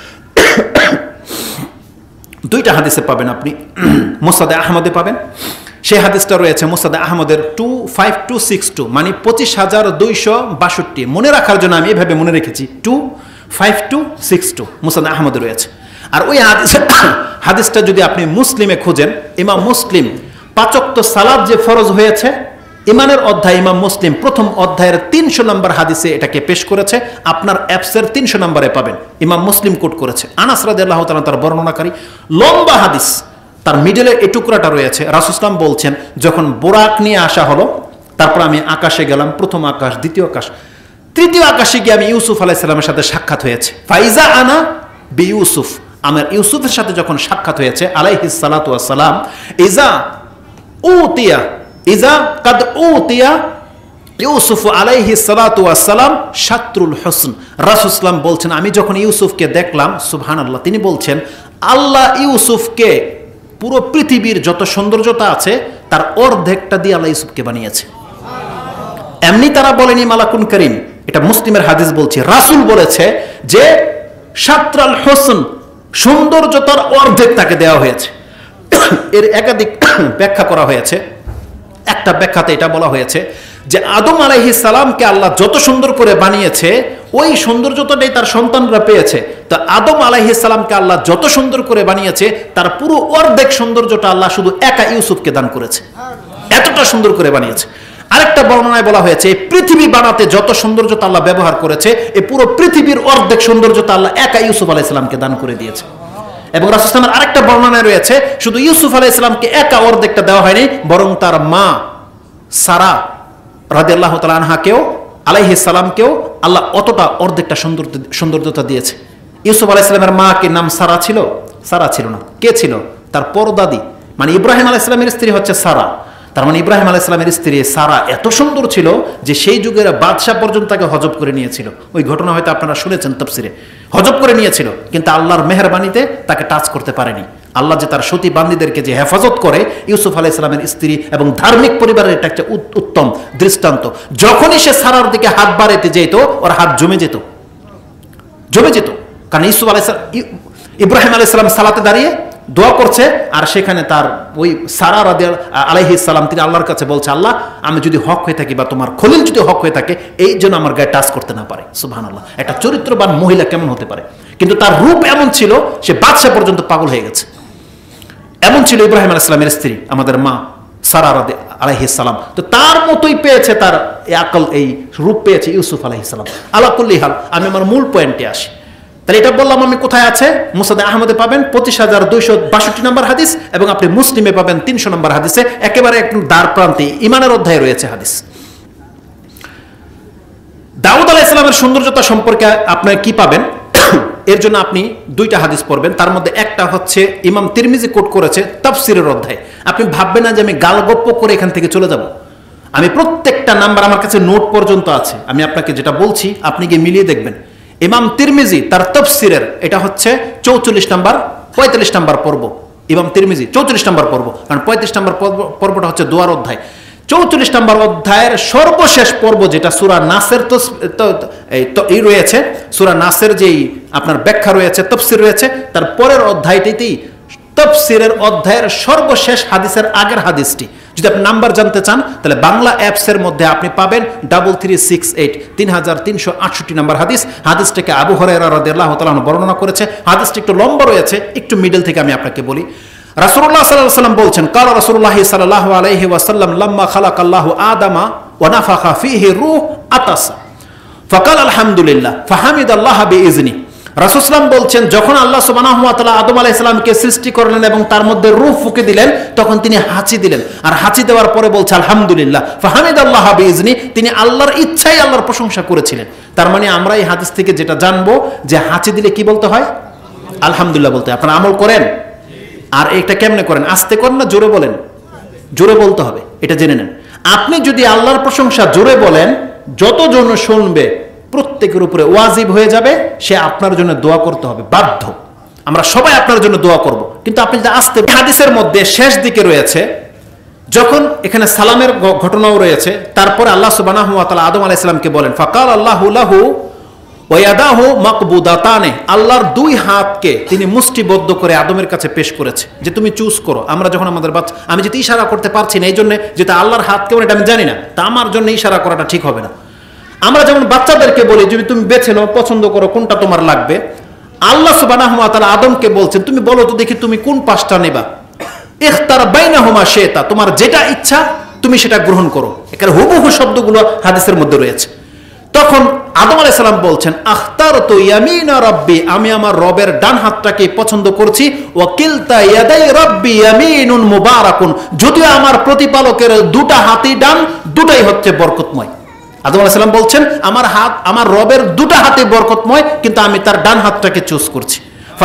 দুইটা হাদিসে পাবেন আপনি, মুসনাদে আহমদে পাবেন। সেই হাদিসটা রয়েছে মুসনাদে আহমদের 25262, মানে 25,262। মনে রাখার জন্য আমি এভাবে মনে রেখেছি 25262, মুসনাদে আহমদে রয়েছে। আর ওই হাদিসটা যদি আপনি মুসলিমে খুঁজেন, ইমাম মুসলিম 5 ওয়াক্ত সালাত যে ফরজ হয়েছে, ইমানের অধ্যায় ইমাম মুসলিম প্রথম অধ্যায়ের 300 নম্বর হাদিসে এটাকে পেশ করেছে। আপনার অ্যাপসের 300 নম্বরে পাবেন, ইমাম মুসলিম কোট করেছে। আনাস রাদিয়াল্লাহু তাআলা তার বর্ণনাকারী, লম্বা হাদিস, তার মিডলে এই টুকরাটা রয়েছে। রাসূল সাল্লাল্লাহু আলাইহি ওয়াসাল্লাম বলছেন যখন বোরাক নিয়ে আসা হলো, তারপর আমি আকাশে গেলাম, প্রথম আকাশ, দ্বিতীয় আকাশ, তৃতীয় আকাশে গিয়ে আমি ইউসুফ আলাইহিস সালামের সাথে সাক্ষাৎ হয়েছে। ফাইজা আনা বি ইউসুফ, আমার ইউসুফের সাথে যখন সাক্ষাৎ হয়েছে আলাইহিস সালাতু ওয়াস সালাম, ইজা কাদ উতিয়া ইউসুফ আলাইহিস সালাতু ওয়াস সালাম শাত্রুল হোসন। রাসূল সাল্লাম বলছেন, আমি যখন ইউসুফকে দেখলাম, সুবহানাল্লাহ, তিনি বলছেন আল্লাহ ইউসুফকে পুরো পৃথিবীর যত সৌন্দর্যতা আছে তার অর্ধেকটা দিয়ে আল্লাহ ইউসুফকে বানিয়েছে। এমনি তারা বলেনি মালাকুন করিম, এটা মুসলিমের হাদিস বলছে, রাসূল বলেছে যে শাত্রাল হোসন, সৌন্দর্যতার অর্ধেক তাকে দেওয়া হয়েছে। এর একাধিক ব্যাখ্যা করা হয়েছে। একটা ব্যাখ্যাতে এটা বলা হয়েছে যে আদম আলাইহিস সালামকে আল্লাহ যত সুন্দর করে বানিয়েছে ওই সৌন্দর্যটাই তার সন্তানরা পেয়েছে। তো আদম আলাইহিস সালামকে আল্লাহ যত সুন্দর করে বানিয়েছে তার পুরো অর্ধেক সৌন্দর্যটা আল্লাহ শুধু একা ইউসুফকে দান করেছে, এতটা সুন্দর করে বানিয়েছে। আরেকটা বর্ণনায় বলা হয়েছে এই পৃথিবী বানাতে যত সৌন্দর্যতা আল্লাহ ব্যবহার করেছে এই পুরো পৃথিবীর অর্ধেক সৌন্দর্যতা আল্লাহ একা ইউসুফ আলাইহিস সালামকে দান করে দিয়েছে। এবং রাসূল সাল্লাল্লাহু আলাইহি ওয়াসাল্লামের আরেকটা বর্ণনায় রয়েছে শুধু ইউসুফ আলাইহিস সালামকে একা অর্ধেকটা দেওয়া হয়নি, বরং তার মা সারা রাদিয়াল্লাহু তাআলা আনহাকেও আলাইহিস সালামকেও আল্লাহ অতটা অর্ধেকটা সৌন্দর্যতা দিয়েছে। ইউসুফ আলাইহিস সালামের মা কি নাম সারা ছিল? সারা ছিল না। কে ছিল? তার পরদাদি, মানে ইব্রাহিম আলাইহিস সালামের স্ত্রী হচ্ছে সারা। তার মানে ইব্রাহিম আলাইহিস সালামের স্ত্রী সারা এত সুন্দর ছিল যে সেই যুগের বাদশা পর্যন্ত তাকে হজব করে নিয়েছিল। ওই ঘটনা হয়তো আপনারা শুনেছেন তাফসিরে, হজব করে নিয়েছিল, কিন্তু আল্লাহর মেহেরবানিতে তাকে টাচ করতে পারেনি। আল্লাহ যে তার সতী বান্দীদেরকে যে হেফাজত করে, ইউসুফ আলাইহিস সালামের স্ত্রী এবং ধার্মিক পরিবারের এটা একটা উত্তম দৃষ্টান্ত। যখনই সে সারার দিকে হাত বাড়াইতে যেত ওর হাত জমে যেত। কারণ ইব্রাহিম আলাইহিস সালাম সালাতে দাঁড়িয়ে দোয়া করছে আর সেখানে তার ওই সারা আলাইহিস সালাম তিনি আল্লাহর কাছে বলছে, আল্লাহ আমি যদি হক হয়ে থাকি বা তোমার খলিল যদি হক হয়ে থাকে এই জন্য আমার গায়ে টাচ করতে না পারে। সুবহানাল্লাহ, একটা চরিত্রবান মহিলা কেমন হতে পারে? কিন্তু তার রূপ এমন ছিল সে বাদশা পর্যন্ত পাগল হয়ে গেছে। এমন ছিল ইব্রাহিম আলাইহিস সালামের স্ত্রী আমাদের মা সারা আলাইহিস সালাম। তো তার মতোই পেয়েছে, তার আকল, এই রূপ পেয়েছে ইউসুফ আলাইহিস সালাম। আলা কুল্লি হাল, আমি আমার মূল পয়েন্টে আসি। তাহলে এটা বললাম আমি কোথায় আছে? মুসনাদে আহমদে পাবেন 25,262 নম্বর হাদিস এবং আপনি মুসলিমে পাবেন 300 নম্বর হাদিসে, একেবারে একদম দ্বার প্রান্তে ঈমানের অধ্যায়ে রয়েছে হাদিস। দাউদ আলাইহিস সালামের সৌন্দর্যতা সম্পর্কে আপনি কি পাবেন? এর জন্য আপনি দুইটা হাদিস পড়বেন। তার মধ্যে একটা হচ্ছে ইমাম তিরমিজি কোট করেছে তাফসিরের অধ্যায়। আপনি ভাববেন না যে আমি গালগপ্প করে এখান থেকে চলে যাব। আমি প্রত্যেকটা নাম্বার আমার কাছে নোট পর্যন্ত আছে, আমি আপনাকে যেটা বলছি আপনি গিয়ে মিলিয়ে দেখবেন। ইমাম তিরমিজি তার তাফসিরের এটা হচ্ছে 44 নম্বর 45 নম্বর পর্ব। ইমাম তিরমিজি 44 নম্বর পর্ব, কারণ 35 নম্বর পর্বটা হচ্ছে দোয়ার অধ্যায়। 44 নম্বর অধ্যায়ের সর্বশেষ পর্ব যেটা সূরা নাসের এই রয়েছে, সূরা নাসের যেই আপনার ব্যাখ্যা রয়েছে, তাফসির রয়েছে, তার পরের অধ্যায়টিতেই তাফসিরের অধ্যায়ের সর্বশেষ হাদিসের আগের হাদিসটি। যদি আপনি নাম্বার জানতে চান তাহলে বাংলা অ্যাপসের মধ্যে আপনি পাবেন 3368 3368 নম্বর হাদিস। হাদিসটাকে আবু হুরায়রা রাদিয়াল্লাহু তাআলা বর্ণনা করেছে। হাদিসটা একটু লম্বা রয়েছে, একটু মিডল থেকে আমি আপনাকে বলি। রাসূলুল্লাহ সাল্লাল্লাহু আলাইহি ওয়াসাল্লাম বলছেন, কালা রাসূলুল্লাহ সাল্লাল্লাহু আলাইহি ওয়াসাল্লাম লাম্মা খালাকাল্লাহু আদামা ওয়া নাফাখা ফীহি রূহ আতাসা ফাকালা আলহামদুলিল্লাহ ফাহামিদাল্লাহ বিইজনি। রাসূল সাল্লাল্লাহু বলছেন, যখন আল্লাহ সুবহানাহু ওয়া তাআলা আদম আলাইহিস সালামকে সৃষ্টি করলেন এবং তার মধ্যে রূহ ফুঁকে দিলেন, তখন তিনি হাঁচি দিলেন, আর হাঁচি দেওয়ার পরে বলছে আলহামদুলিল্লাহ ফাহামিদাল্লাহ বিইজনি, তিনি আল্লাহর ইচ্ছায় আল্লাহর প্রশংসা করেছিলেন। তার মানে আমরা এই হাদিস থেকে যেটা জানবো যে হাঁচি দিলে কি বলতে হয়? আলহামদুলিল্লাহ বলতে হয়। আপনারা আমল করেন? আর এটা কেমনে করেন? আস্তে করেন না জোরে বলেন? জোরে বলতে হবে, এটা জেনে নেন। আপনি যদি আল্লাহর প্রশংসা জোরে বলেন, যতজন শুনবে প্রত্যেকের উপরে ওয়াজিব হয়ে যাবে, সে আপনার জন্য দোয়া করতে হবে, বাধ্য। আমরা সবাই আপনার জন্য দোয়া করব, কিন্তু আপনি যদি আস্তে। হাদিসের মধ্যে শেষ দিকে রয়েছে, যখন এখানে সালামের ঘটনাও রয়েছে, তারপরে আল্লাহ সুবহানাহু ওয়া তাআলা আদম আলাইহিস সালামকে বলেন, ফাকাল আল্লাহু লাহু ওয়া ইয়াদাহু মাকবুদাতানে, আল্লাহর দুই হাতকে তিনি মুষ্টিবদ্ধ করে আদমের কাছে পেশ করেছে যে তুমি চুজ করো। আমরা যখন আমাদের বাচ্চা, আমি যেটা ইশারা করতে পারছি না এই জন্য, যেটা আল্লাহর হাত কেমন এটা আমি জানি না, তা আমার জন্য ইশারা করাটা ঠিক হবে না। আমরা যেমন বাচ্চাদেরকে বলি যদি তুমি বেছে নাও, পছন্দ করো কোনটা তোমার লাগবে, আল্লাহ সুবহানাহু ওয়া তাআলা আদমকে বলছেন তুমি বলো তো দেখি তুমি কোন পাঁচটা নেবা। ইখতার বাইনাহুমা শাইতা, তোমার যেটা ইচ্ছা তুমি সেটা গ্রহণ করো। এখানে হুবহু শব্দগুলো হাদিসের মধ্যে রয়েছে। তখন আদম আলাইহিস সালাম বলছেন আখতারতু ইয়ামিনা রাব্বি, আমি আমার রবের ডান হাতটাকে পছন্দ করছি, ওয়া কিলতা ইয়াদাই রাব্বি ইয়ামিনুন মুবারাকুন, যদিও আমার প্রতিপালকের দুটা হাতই ডান, দুটাই হচ্ছে বরকতময়। আদম আলাইহিস সালাম বলছেন আমার হাত, আমার রবের দুটা হাতই বরকতময়, কিন্তু আমি তার ডান হাতটাকে চুজ করছি।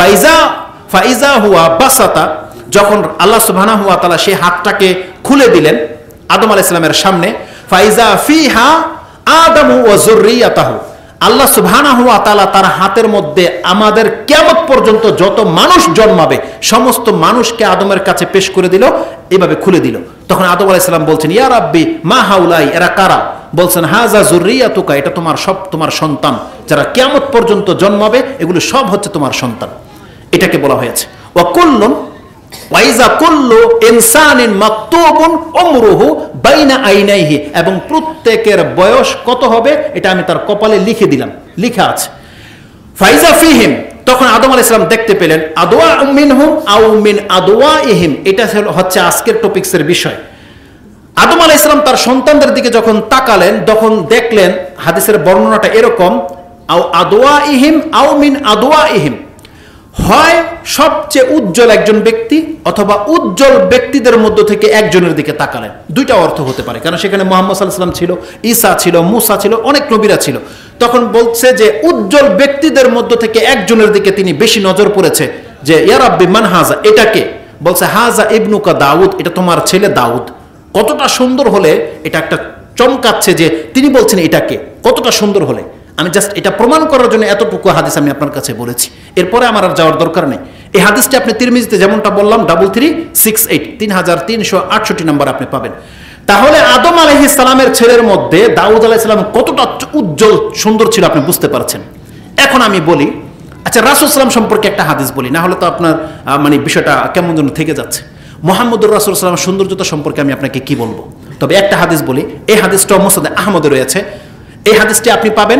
ফাইজা হুয়া বাসাতা, যখন আল্লাহ সুবহানাহু ওয়া তাআলা সেই হাতটাকে খুলে দিলেন আদম আলাইহিস সালামের সামনে, ফাইজা ফিহা আদামু ওয়া যুররিয়াতাহু, আল্লাহ সুবহানাহু ওয়া তাআলা তার হাতের মধ্যে আমাদের কিয়ামত পর্যন্ত যত মানুষ জন্মাবে সমস্ত মানুষকে আদমের কাছে পেশ করে দিল, এভাবে খুলে দিল। তখন আদম আলাইহিস সালাম বলছেন ইয়া রাব্বি মা হাউলাই, এরা কারা? বলছেন হাজা যুররিয়াতুকা, এটা তোমার সন্তান, যারা কিয়ামত পর্যন্ত জন্মাবে এগুলো সব হচ্ছে তোমার সন্তান। এটাকে বলা হয়েছে ওয়া কুল্লুন ওয়াইজা কুল্লু ইনসানিন মাকতুবুন উমরুহু বাইনা আইনাইহি, এবং প্রত্যেকের বয়স কত হবে এটা আমি তার কপালে লিখে দিলাম, লেখা আছে। ফাইজা ফিহিম, তখন আদম আলাইহিস সালাম দেখতে পেলেন আদওয়া মিনহুম আও মিন আদওয়াইহিম, এটা হচ্ছে আজকের টপিকসের বিষয়। আদম আলাইহিস সালাম তার সন্তানদের দিকে যখন তাকালেন তখন দেখলেন হাদিসের বর্ণনাটা এরকম, আও আদওয়াইহিম আও মিন আদওয়াইহিম, হয় সবচেয়ে উজ্জ্বল একজন ব্যক্তি অথবা উজ্জ্বল ব্যক্তিদের মধ্য থেকে একজনের দিকে তাকালেন। দুইটা অর্থ হতে পারে, কারণ সেখানে মুহাম্মদ সাল্লাল্লাহু আলাইহি ওয়াসাল্লাম ছিল, ঈসা ছিল, মুসা ছিল, অনেক নবীরা ছিল। তখন বলছে যে উজ্জ্বল ব্যক্তিদের মধ্য থেকে একজনের দিকে তিনি বেশি নজর পড়েছে, যে ইয়া রাব্বি মান হাজা, এটাকে বলছে হাজা ইবনুকা দাউদ, এটা তোমার ছেলে দাউদ। কতটা সুন্দর হলে এটা একটা চমকাচ্ছে যে তিনি বলছেন এটাকে, কতটা সুন্দর হলে। আমি জাস্ট এটা প্রমাণ করার জন্য এতটুকু হাদিস আমি আপনার কাছে বলেছি, এরপরে আমার আর যাওয়ার দরকার নেই। এই হাদিসটি আপনি তিরমিজিতে যেমনটা বললাম 3368 3368 নাম্বার আপনি পাবেন। তাহলে আদম আলাইহিস সালামের ছেলের মধ্যে দাউদ আলাইহিস সালাম কতটা উজ্জ্বল সুন্দর ছিল আপনি বুঝতে পারছেন। এখন আমি বলি, আচ্ছা রাসূল সাল্লাল্লাহু সম্পর্কে একটা হাদিস বলি, না হলে তো আপনার মানে বিষয়টা কেমন যেন থেকে যাচ্ছে। মুহাম্মদুর রাসূল সাল্লাল্লাহু আলাইহি ওয়াসাল্লাম সৌন্দর্যতা সম্পর্কে আমি আপনাকে কি বলবো, তবে একটা হাদিস বলি। এই হাদিসটা মুসনাদ আহমদে রয়েছে। এই হাদিসটি আপনি পাবেন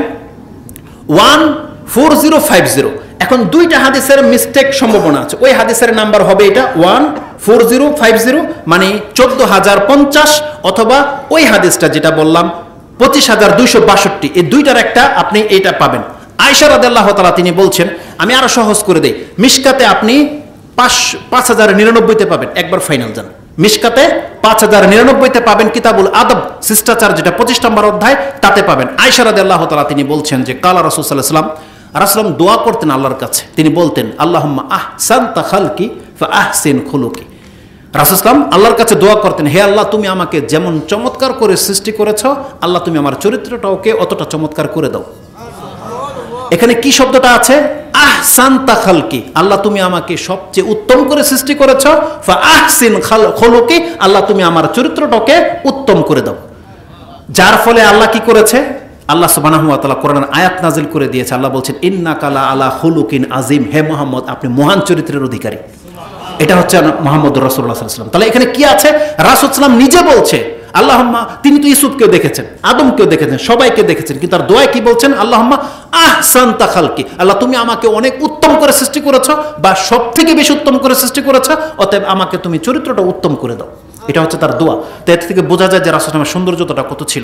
14050। এখন দুইটা হাদিসের মিস্টেক সম্ভাবনা আছে, ওই হাদিসের নাম্বার হবে এটা 14050 মানে 14050, অথবা ওই হাদিসটা যেটা বললাম 25262, এই দুইটার একটা আপনি এইটা পাবেন। আয়েশা রাদিয়াল্লাহু তাআলা তিনি বলছেন, আমি আরো সহজ করে দেই, মিশকাতে আপনি 5099তে পাবেন, একবার ফাইনাল যান। মিশকাতে 5099তে পাবেন, কিতাবুল আদব শিষ্টাচার যেটা 25 নম্বর অধ্যায় তাতে পাবেন। আয়েশা রাদিয়াল্লাহু তাআলা তিনি বলছেন যে কালা রাসূল সাল্লাল্লাহু আলাইহি ওয়াসাল্লাম, রাসূল দোয়া করতেন আল্লাহর কাছে, তিনি বলতেন আল্লাহুম্মা আহসানতা খালকি ফা আহসিন খুলুকি। রাসূল সাল্লাল্লাহু আল্লাহর কাছে দোয়া করতেন, হে আল্লাহ তুমি আমাকে যেমন চমৎকার করে সৃষ্টি করেছো, আল্লাহ তুমি আমার চরিত্রটাকে অতটা চমৎকার করে দাও। এখানে কি শব্দটা আছে? আহসানতা খালকি, আল্লাহ তুমি আমাকে সবচেয়ে উত্তম করে সৃষ্টি করেছো, ফা আহসিন খুলুকি, আল্লাহ তুমি আমার চরিত্রটাকে উত্তম করে দাও। যার ফলে আল্লাহ কি করেছে? আল্লাহ সুবহানাহু ওয়া তাআলা কোরআনের আয়াত নাজিল করে দিয়েছে। আল্লাহ বলছেন ইন্নাকা লা আলা খুলুকিন আযীম, হে মুহাম্মদ আপনি মহান চরিত্রের অধিকারী। এটা হচ্ছে মুহাম্মদুর রাসূলুল্লাহ সাল্লাল্লাহু আলাইহি ওয়াসাল্লাম। তাহলে এখানে কি আছে? রাসূল সাল্লাল্লাহু আলাইহি ওয়াসাল্লাম নিজে বলছে আল্লাহুম্মা, তিনি তো ইউসুফকেও দেখেছেন, আদমকেও দেখেছেন, সবাইকে দেখেছেন, কিন্তু তার দোয়ায় কি বলছেন? আল্লাহুম্মা আহসানতা খালকি, আল্লাহ তুমি আমাকে অনেক উত্তম করে সৃষ্টি করেছো, বা সব থেকে বেশি উত্তম করে সৃষ্টি করেছো, অতএব আমাকে তুমি চরিত্রটা উত্তম করে দাও। এটা হচ্ছে তার দোয়া। তো এর থেকে বোঝা যায় যে রাসূল সাল্লাল্লাহু আলাইহি ওয়াসাল্লামের সৌন্দর্যতা কত ছিল।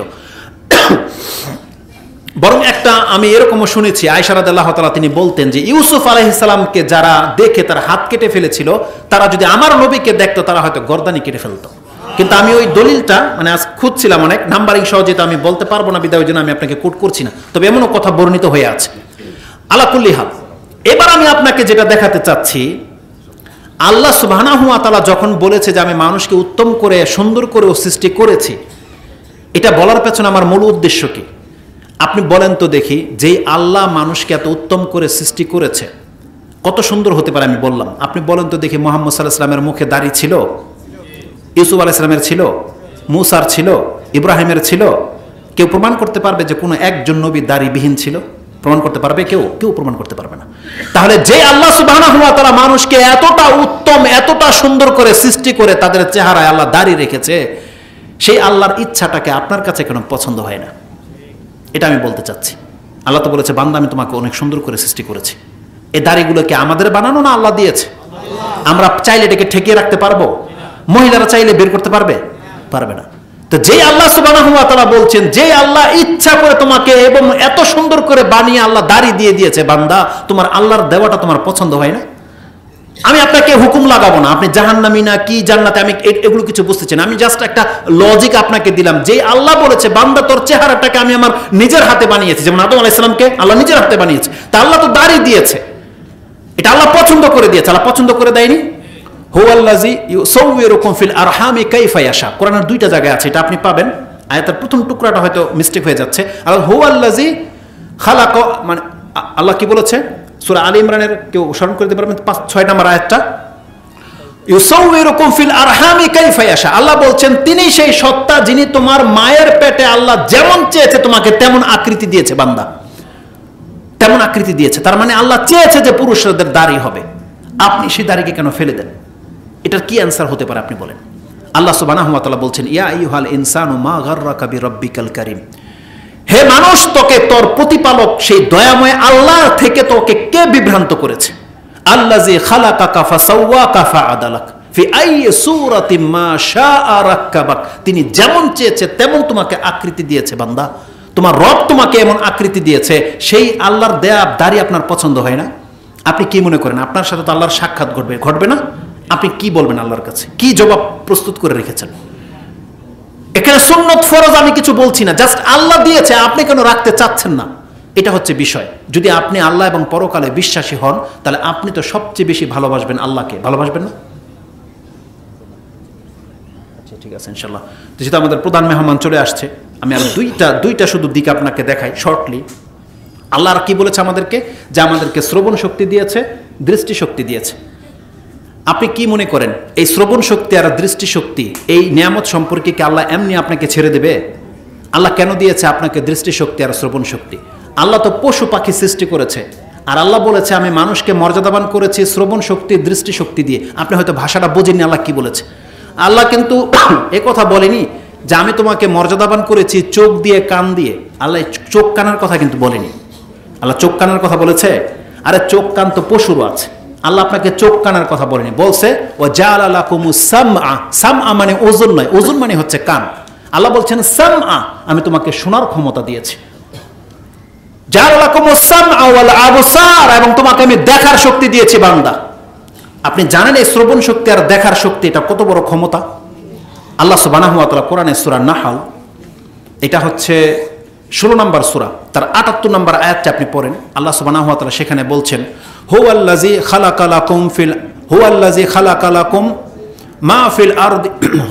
বরং একটা আমি এরকমও শুনেছি, আয়েশা রাদিয়াল্লাহু তাআলা তিনি বলতেন যে ইউসুফ আলাইহিস সালামকে যারা দেখে তার হাত কেটে ফেলেছিল, তারা যদি আমার নবীকে দেখতো তারা হয়তো গর্দানি কেটে ফেলতো। কিন্তু আমি ওই দলিলটা মানে আজ খুঁজছিলাম, অনেক নাম্বারিং সহজে আমি বলতে পারবো না, বিদায়ের জন্য আমি আপনাকে কোট করছি না, তবে এমনও কথা বর্ণিত হয়ে আছে। আলা কুল্লি হাল, এবার আমি আপনাকে যেটা দেখাতে চাচ্ছি, আল্লাহ সুবহানাহু ওয়া তাআলা যখন বলেছে যে আমি মানুষকে উত্তম করে সুন্দর করে সৃষ্টি করেছি, এটা বলার পেছনে আমার মূল উদ্দেশ্য কি? আপনি বলেন তো দেখি, যেই আল্লাহ মানুষকে এত উত্তম করে সৃষ্টি করেছে, কত সুন্দর হতে পারে আমি বললাম। আপনি বলেন তো দেখি, মুহাম্মদ সাল্লাল্লাহু আলাইহি ওয়াসাল্লামের মুখে দাড়ি ছিল? ইউসুফ আলাইহিস সালামের ছিল? মুসার ছিল? ইব্রাহিমের ছিল? কেউ প্রমাণ করতে পারবে যে কোনো একজন নবী দাড়িবিহীন ছিল? প্রমাণ করতে পারবে কেউ? কেউ প্রমাণ করতে পারবে না। তাহলে যে আল্লাহ সুবহানাহু ওয়া তাআলা মানুষকে এতটা উত্তম, এতটা সুন্দর করে সৃষ্টি করে তাদের চেহারায় আল্লাহ দাড়ি রেখেছে, সেই আল্লাহর ইচ্ছাটাকে আপনার কাছে কেন পছন্দ হয় না? এটা আমি বলতে চাচ্ছি। আল্লাহ তো বলেছে বান্দা আমি তোমাকে অনেক সুন্দর করে সৃষ্টি করেছি। এই দাড়িগুলো কি আমাদের বানানো না আল্লাহ দিয়েছে? আমরা চাইলে এটাকে ঠেকিয়ে রাখতে পারবো? মহিলারা চাইলে বের করতে পারবে? পারবে না। তো তো যে আল্লাহ সুবহানাহু ওয়া তাআলা বলছেন, যে আল্লাহ ইচ্ছা করে তোমাকে এবং এত সুন্দর করে বানিয়ে আল্লাহ দাড়ি দিয়ে দিয়েছে, বান্দা তোমার আল্লাহর দেওয়াটা তোমার পছন্দ হয় না? আমি আপনাকে হুকুম লাগাবো না আপনি জাহান্নামী না কি জান্নাতে, আমি এগুলো কিছু বুঝতেছি না। আমি জাস্ট একটা লজিক আপনাকে দিলাম। যে আল্লাহ বলেছে বান্দা তোর চেহারাটাকে আমি আমার নিজের হাতে বানিয়েছি, যেমন আদম আলাইহিস সালামকে আল্লাহ নিজের হাতে বানিয়েছে, তা আল্লাহ তো দাড়ি দিয়েছে, এটা আল্লাহ পছন্দ করে দিয়েছে। আল্লাহ পছন্দ করে দেয়নি? হুয়াল্লাযী ইউসাউয়িরুকুম ফিল আরহামি কাইফা ইয়াশা, কোরআনের দুইটা জায়গায় আছে, এটা আপনি পাবেন। আয়াতের প্রথম টুকরাটা হয়তো মিস্টেক হয়ে যাচ্ছে। আর হুয়াল্লাযী খালাকা, মানে আল্লাহ কি বলেছে? সূরা আলী ইমরানের কেউ স্মরণ করে দিতে পারবেন 5-6 নম্বর আয়াতটা? ইউসাউয়িরুকুম ফিল আরহামি কাইফা ইয়াশা, আল্লাহ বলছেন তিনি সেই সত্তা যিনি তোমার মায়ের পেটে আল্লাহ যেমন চেয়েছে তোমাকে তেমন আকৃতি দিয়েছে বান্দা, তেমন আকৃতি দিয়েছে। তার মানে আল্লাহ চেয়েছে যে পুরুষদের দাড়ি হবে, আপনি সেই দাড়িকে কেন ফেলে দেন? এটার কি অ্যান্সার হতে পারে আপনি বলেন? আল্লাহ সুবহানাহু ওয়া তাআলা বলছেন, ইয়া আইয়ুহাল ইনসানু মা গাররাকা বিরাব্বিকাল কারীম, হে মানুষ তোকে তোর প্রতিপালক সেই দয়াময় আল্লাহ থেকে তোকে কে বিভ্রান্ত করেছে? আল্লাযী খালাকাকা ফাসাওয়াকা ফাআদালাক ফি আইয়ি সূরাতিন মা শাআ রাক্কাবাক, তিনি যেমন চেয়েছে তেমন তোমাকে আকৃতি দিয়েছে বান্দা, তোমার রব তোমাকে এমন আকৃতি দিয়েছে। সেই আল্লাহর দেয়া দাড়ি আপনার পছন্দ হয় না? আপনি কি মনে করেন আপনার সাথে তো আল্লাহর সাক্ষাৎ ঘটবে না? আপনি কি বলবেন আল্লাহর কাছে? কি জবাব প্রস্তুত করে রেখেছেন? এখানে সুন্নত ফরজ আমি কিছু বলছি না, জাস্ট আল্লাহ দিয়েছে, আপনি কেন রাখতে চাচ্ছেন না, এটা হচ্ছে বিষয়। যদি আপনি আল্লাহ এবং পরকালে বিশ্বাসী হন তাহলে আপনি তো সবচেয়ে বেশি ভালোবাসবেন আল্লাহকে, ভালোবাসবেন না? আচ্ছা ঠিক আছে ইনশাআল্লাহ। তো যেহেতু আমাদের প্রধান মেহমান চলে আসছে, আমি আর দুইটা শুধু দিক আপনাকে দেখাই শর্টলি। আল্লাহ আর কি বলেছে আমাদেরকে? যে আমাদেরকে শ্রবণ শক্তি দিয়েছে, দৃষ্টি শক্তি দিয়েছে। আপনি কি মনে করেন এই শ্রবণ শক্তি আর দৃষ্টি শক্তি এই নিয়ামত সম্পর্কে কি আল্লাহ এমনি আপনাকে ছেড়ে দেবে? আল্লাহ কেন দিয়েছে আপনাকে দৃষ্টি শক্তি আর শ্রবণ শক্তি? আল্লাহ তো পশু পাখি সৃষ্টি করেছে, আর আল্লাহ বলেছে আমি মানুষকে মর্যাদাবান করেছি শ্রবণ শক্তি দৃষ্টি শক্তি দিয়ে। আপনি হয়তো ভাষাটা বোঝেননি আল্লাহ কি বলেছে। আল্লাহ কিন্তু কথা বলেনি যে আমি তোমাকে মর্যাদাবান করেছি চোখ দিয়ে কান দিয়ে। আল্লাহ চোখ কানের কথা কিন্তু বলেনি। আল্লাহ চোখ কানের কথা বলেছে? আরে চোখ কান তো পশুরও আছে, আল্লাহ আপনাকে চোখ কানের কথা বলেনি। বলছে ও জাআলা লাকুমুস সামআ, সামআ মানে ওজন নয়, ওজন মানে হচ্ছে কান। আল্লাহ বলছেন সামআ, আমি তোমাকে শোনার ক্ষমতা দিয়েছি। জাআলা লাকুমুস সামআ ওয়াল আবসার, এবং তোমাকে আমি দেখার শক্তি দিয়েছি বান্দা। আপনি জানেন এই শ্রবণ শক্তি আর দেখার শক্তি এটা কত বড় ক্ষমতা? আল্লাহ সুবহানাহু ওয়া তাআলা কোরআনের সূরা নাহল, এটা হচ্ছে 16 নম্বর সূরা, তার 78 নম্বর আয়াতটা আপনি পড়েন। আল্লাহ সুবহানাহু ওয়া তাআলা সেখানে বলছেন হুয়াল্লাযী খালাকা লাকুম মা ফিল আরদি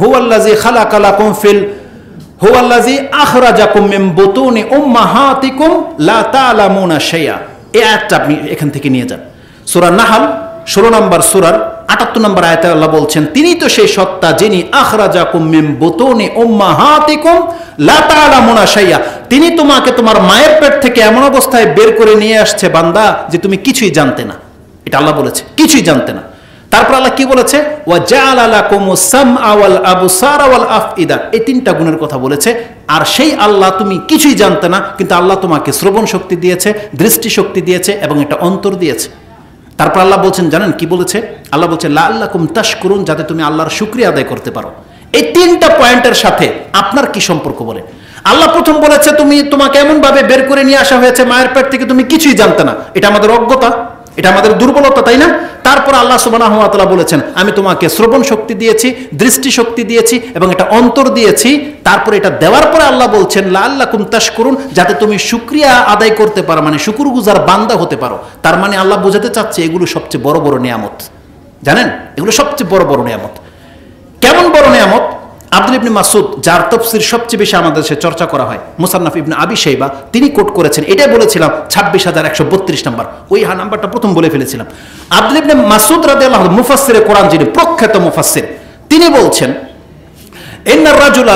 হুয়াল্লাযী আখরাজাকুম মিন বুতুনি উম্মাহাতিকুম লা তা'লামুনা শাইআ। এই আয়াতটা আপনি এখান থেকে নিয়ে যান। সূরা নাহল 16 নম্বর সূরার 78 নম্বর আয়াতে আল্লাহ বলছেন তিনি তো সেই সত্তা যিনি আখরাজাকুম মিন বুতুনি উম্মাহাতিকুম লা তা'লামুনা শাইআ, তিনি তোমাকে তোমার মায়ের পেট থেকে এমন অবস্থায় বের করে নিয়ে আসছে বান্দা যে তুমি কিছুই জানতে না। এটা আল্লাহ বলেছে, কিছুই জানতে না। তারপর আল্লাহ কি বলেছে? ওয়া জাআলা লাকুমুস সামআ ওয়াল আবসারা ওয়াল আফইদা, এই তিনটা গুণের কথা বলেছে। আর সেই আল্লাহ তুমি কিছুই জানতে না, কিন্তু আল্লাহ তোমাকে শ্রবণ শক্তি দিয়েছে, দৃষ্টি শক্তি দিয়েছে এবং একটা অন্তর দিয়েছে। তারপর আল্লাহ বলছেন জানেন কি বলেছে? আল্লাহ বলছে লাআল্লাকুম তাশকুরুন, যাতে তুমি আল্লাহর শুকরিয়া আদায় করতে পারো। এই তিনটা পয়েন্টের সাথে আপনার কি সম্পর্ক বলে? আল্লাহ প্রথম বলেছে তোমাকে এমন ভাবে বের করে নিয়ে আসা হয়েছে মায়ের পেট থেকে, তুমি কিছুই জানতে না। এটা আমাদের অজ্ঞতা, এটা আমাদের দুর্বলতা, তাই না? তারপর আল্লাহ সুবহানাহু ওয়া তাআলা বলেছেন আমি তোমাকে শ্রবণ শক্তি দিয়েছি, দৃষ্টি শক্তি দিয়েছি এবং একটা অন্তর দিয়েছি। তারপর এটা দেওয়ার পরে আল্লাহ বলছেন লাআল্লাকুম তাশকুরুন, যাতে তুমি শুকরিয়া আদায় করতে পারো, মানে শুকরগুজার বান্দা হতে পারো। তার মানে আল্লাহ বোঝাতে চাচ্ছে এগুলো সবচেয়ে বড় বড় নিয়ামত। জানেন এগুলো সবচেয়ে বড় বড় নিয়ামত। কেমন বড় নিয়ামত? আব্দুল ইবনে মাসউদ, যার তাফসীর সবচেয়ে বেশি আমাদের দেশে চর্চা করা হয়, মুসান্নাফ ইবনে আবি শাইবা, তিনি কোট করেছেন। এটাই বলেছিলাম 26132 নাম্বার, ওই নাম্বারটা প্রথম বলে ফেলেছিলাম। আব্দুল ইবনে মাসউদ রাদিয়াল্লাহু আনহু, মুফাসসিরে কোরআন যিনি, প্রখ্যাত মুফাসসির, তিনি বলছেন ইন্নার রাজুলা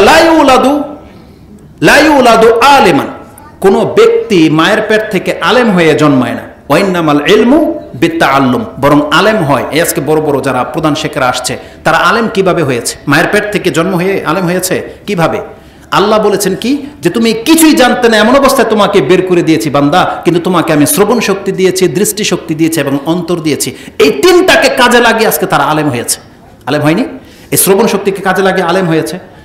লা ইউলাদু আলিমান, কোন ব্যক্তি মায়ের পেট থেকে আলেম হয়ে জন্মায় না। ওয়াইন্নামাল ইলমু বিত্তাআল্লুম, বরং আলেম হয়। এই আজকে বড় বড় যারা প্রধান শেখরা আসছে তারা আলেম কিভাবে হয়েছে? মায়ের পেট থেকে জন্ম হয়ে আলেম হয়েছে কিভাবে? আল্লাহ বলেছেন কি যে তুমি কিছুই জানতে না এমন অবস্থায় তোমাকে বের করে দিয়েছি বান্দা, কিন্তু তোমাকে আমি শ্রবণ শক্তি দিয়েছি, দৃষ্টি শক্তি দিয়েছি এবং অন্তর দিয়েছি। এই তিনটাকে কাজে লাগিয়ে আজকে তারা আলেম হয়েছে। আলেম হয়নি? এই শ্রবণ শক্তিকে কাজে লাগিয়ে আলেম হয়েছে।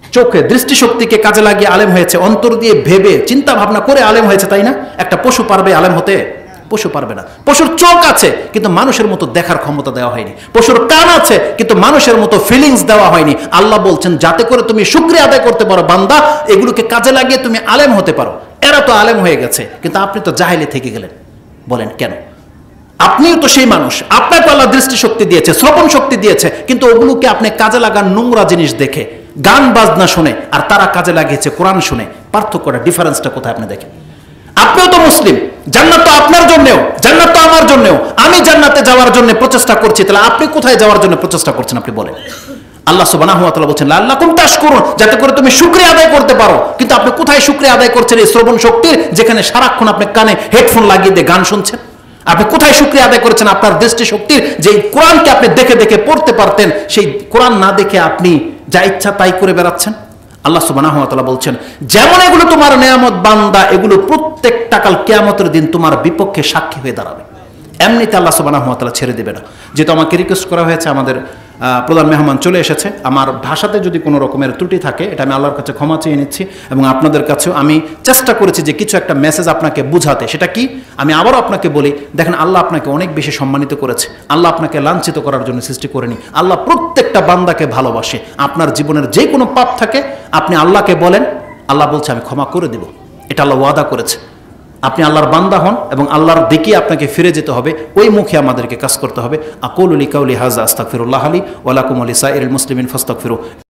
চোখে দৃষ্টিশক্তিকে কাজে লাগিয়ে আলেম হয়েছে, অন্তর দিয়ে ভেবে চিন্তা ভাবনা করে আলেম হয়েছে, তাই না? একটা পশু পারবে আলেম হতে? পশু পারবে না। পশুর চোখ আছে কিন্তু মানুষের মতো দেখার ক্ষমতা দেওয়া হয়নি। পশুর কান আছে কিন্তু মানুষের মতো ফিলিংস দেওয়া হয়নি। আল্লাহ বলছেন যাতে করে তুমি শুকরিয়া আদায় করতে পারো বান্দা, এগুলোকে কাজে লাগিয়ে তুমি আলেম হতে পারো। এরা তো আলেম হয়ে গেছে কিন্তু আপনি তো জাহেলে থেকে গেলেন। বলেন কেন? আপনিও তো সেই মানুষ, আপনাকে আল্লাহ দৃষ্টিশক্তি দিয়েছে, শ্রবণ শক্তি দিয়েছে, কিন্তু ওগুলোকে আপনি কাজে লাগান নোংরা জিনিস দেখে, গান বাজনা শুনে, আর তারা কাজে লাগিয়েছে কোরআন শুনে। পার্থক্যটা, ডিফারেন্সটা কোথায় আপনি দেখেন? আপনিও তো মুসলিম, জান্নাত তো আপনার জন্যেও, জান্নাত তো আমার জন্যেও। আমি জান্নাতে যাওয়ার জন্য প্রচেষ্টা করছি, তাহলে আপনি কোথায় যাওয়ার জন্য প্রচেষ্টা করছেন আপনি বলেন? আল্লাহ সুবহানাহু ওয়া তাআলা বলছেন লাআল্লাকুম তাশকুরুন, যাতে করে তুমি শুকরিয়া আদায় করতে পারো। কিন্তু আপনি কোথায় শুকরিয়া আদায় করছেন এই শ্রবণ শক্তির, যেখানে সারাক্ষণ আপনি কানে হেডফোন লাগিয়ে দিয়ে গান শুনছেন? আপনি কোথায় শুকরিয়া আদায় করেছেন আপনার দৃষ্টিশক্তির, যে কোরআনকে আপনি দেখে দেখে পড়তে পারতেন, সেই কোরআন না দেখে আপনি যা ইচ্ছা তাই করে বেড়াচ্ছেন? আল্লাহ সুবহানাহু ওয়া তাআলা বলছেন যেমন এগুলো তোমার নেয়ামত বান্দা, এগুলো প্রত্যেকটা কাল কিয়ামতের দিন তোমার বিপক্ষে সাক্ষী হয়ে দাঁড়াবে। এমনিতে আল্লাহ সুবহানাহু ওয়া তাআলা ছেড়ে দেবে না। যেহেতু আমাকে রিকোয়েস্ট করা হয়েছে, আমাদের প্রধান মেহমান চলে এসেছে, আমার ভাষাতে যদি কোনো রকমের ত্রুটি থাকে এটা আমি আল্লাহর কাছে ক্ষমা চেয়ে নিচ্ছি, এবং আপনাদের কাছেও আমি চেষ্টা করেছি যে কিছু একটা মেসেজ আপনাকে বুঝাতে। সেটা কি আমি আবারও আপনাকে বলি, দেখেন আল্লাহ আপনাকে অনেক বেশি সম্মানিত করেছে, আল্লাহ আপনাকে লাঞ্ছিত করার জন্য সৃষ্টি করেনি। আল্লাহ প্রত্যেকটা বান্দাকে ভালোবাসে। আপনার জীবনের যে কোনো পাপ থাকে আপনি আল্লাহকে বলেন, আল্লাহ বলছে আমি ক্ষমা করে দেব। এটা আল্লাহ ওয়াদা করেছে। আপনি আল্লাহর বান্দা হন এবং আল্লাহর দিকে আপনাকে ফিরে যেতে হবে, ওই মুখে আমাদেরকে কাজ করতে হবে। আকুলু লিকাউলি হাযা আস্তাগফিরুল্লাহ লি ওয়া লাকুম ওয়া লিসাইরিল মুসলিমিন ফাস্তাগফিরু।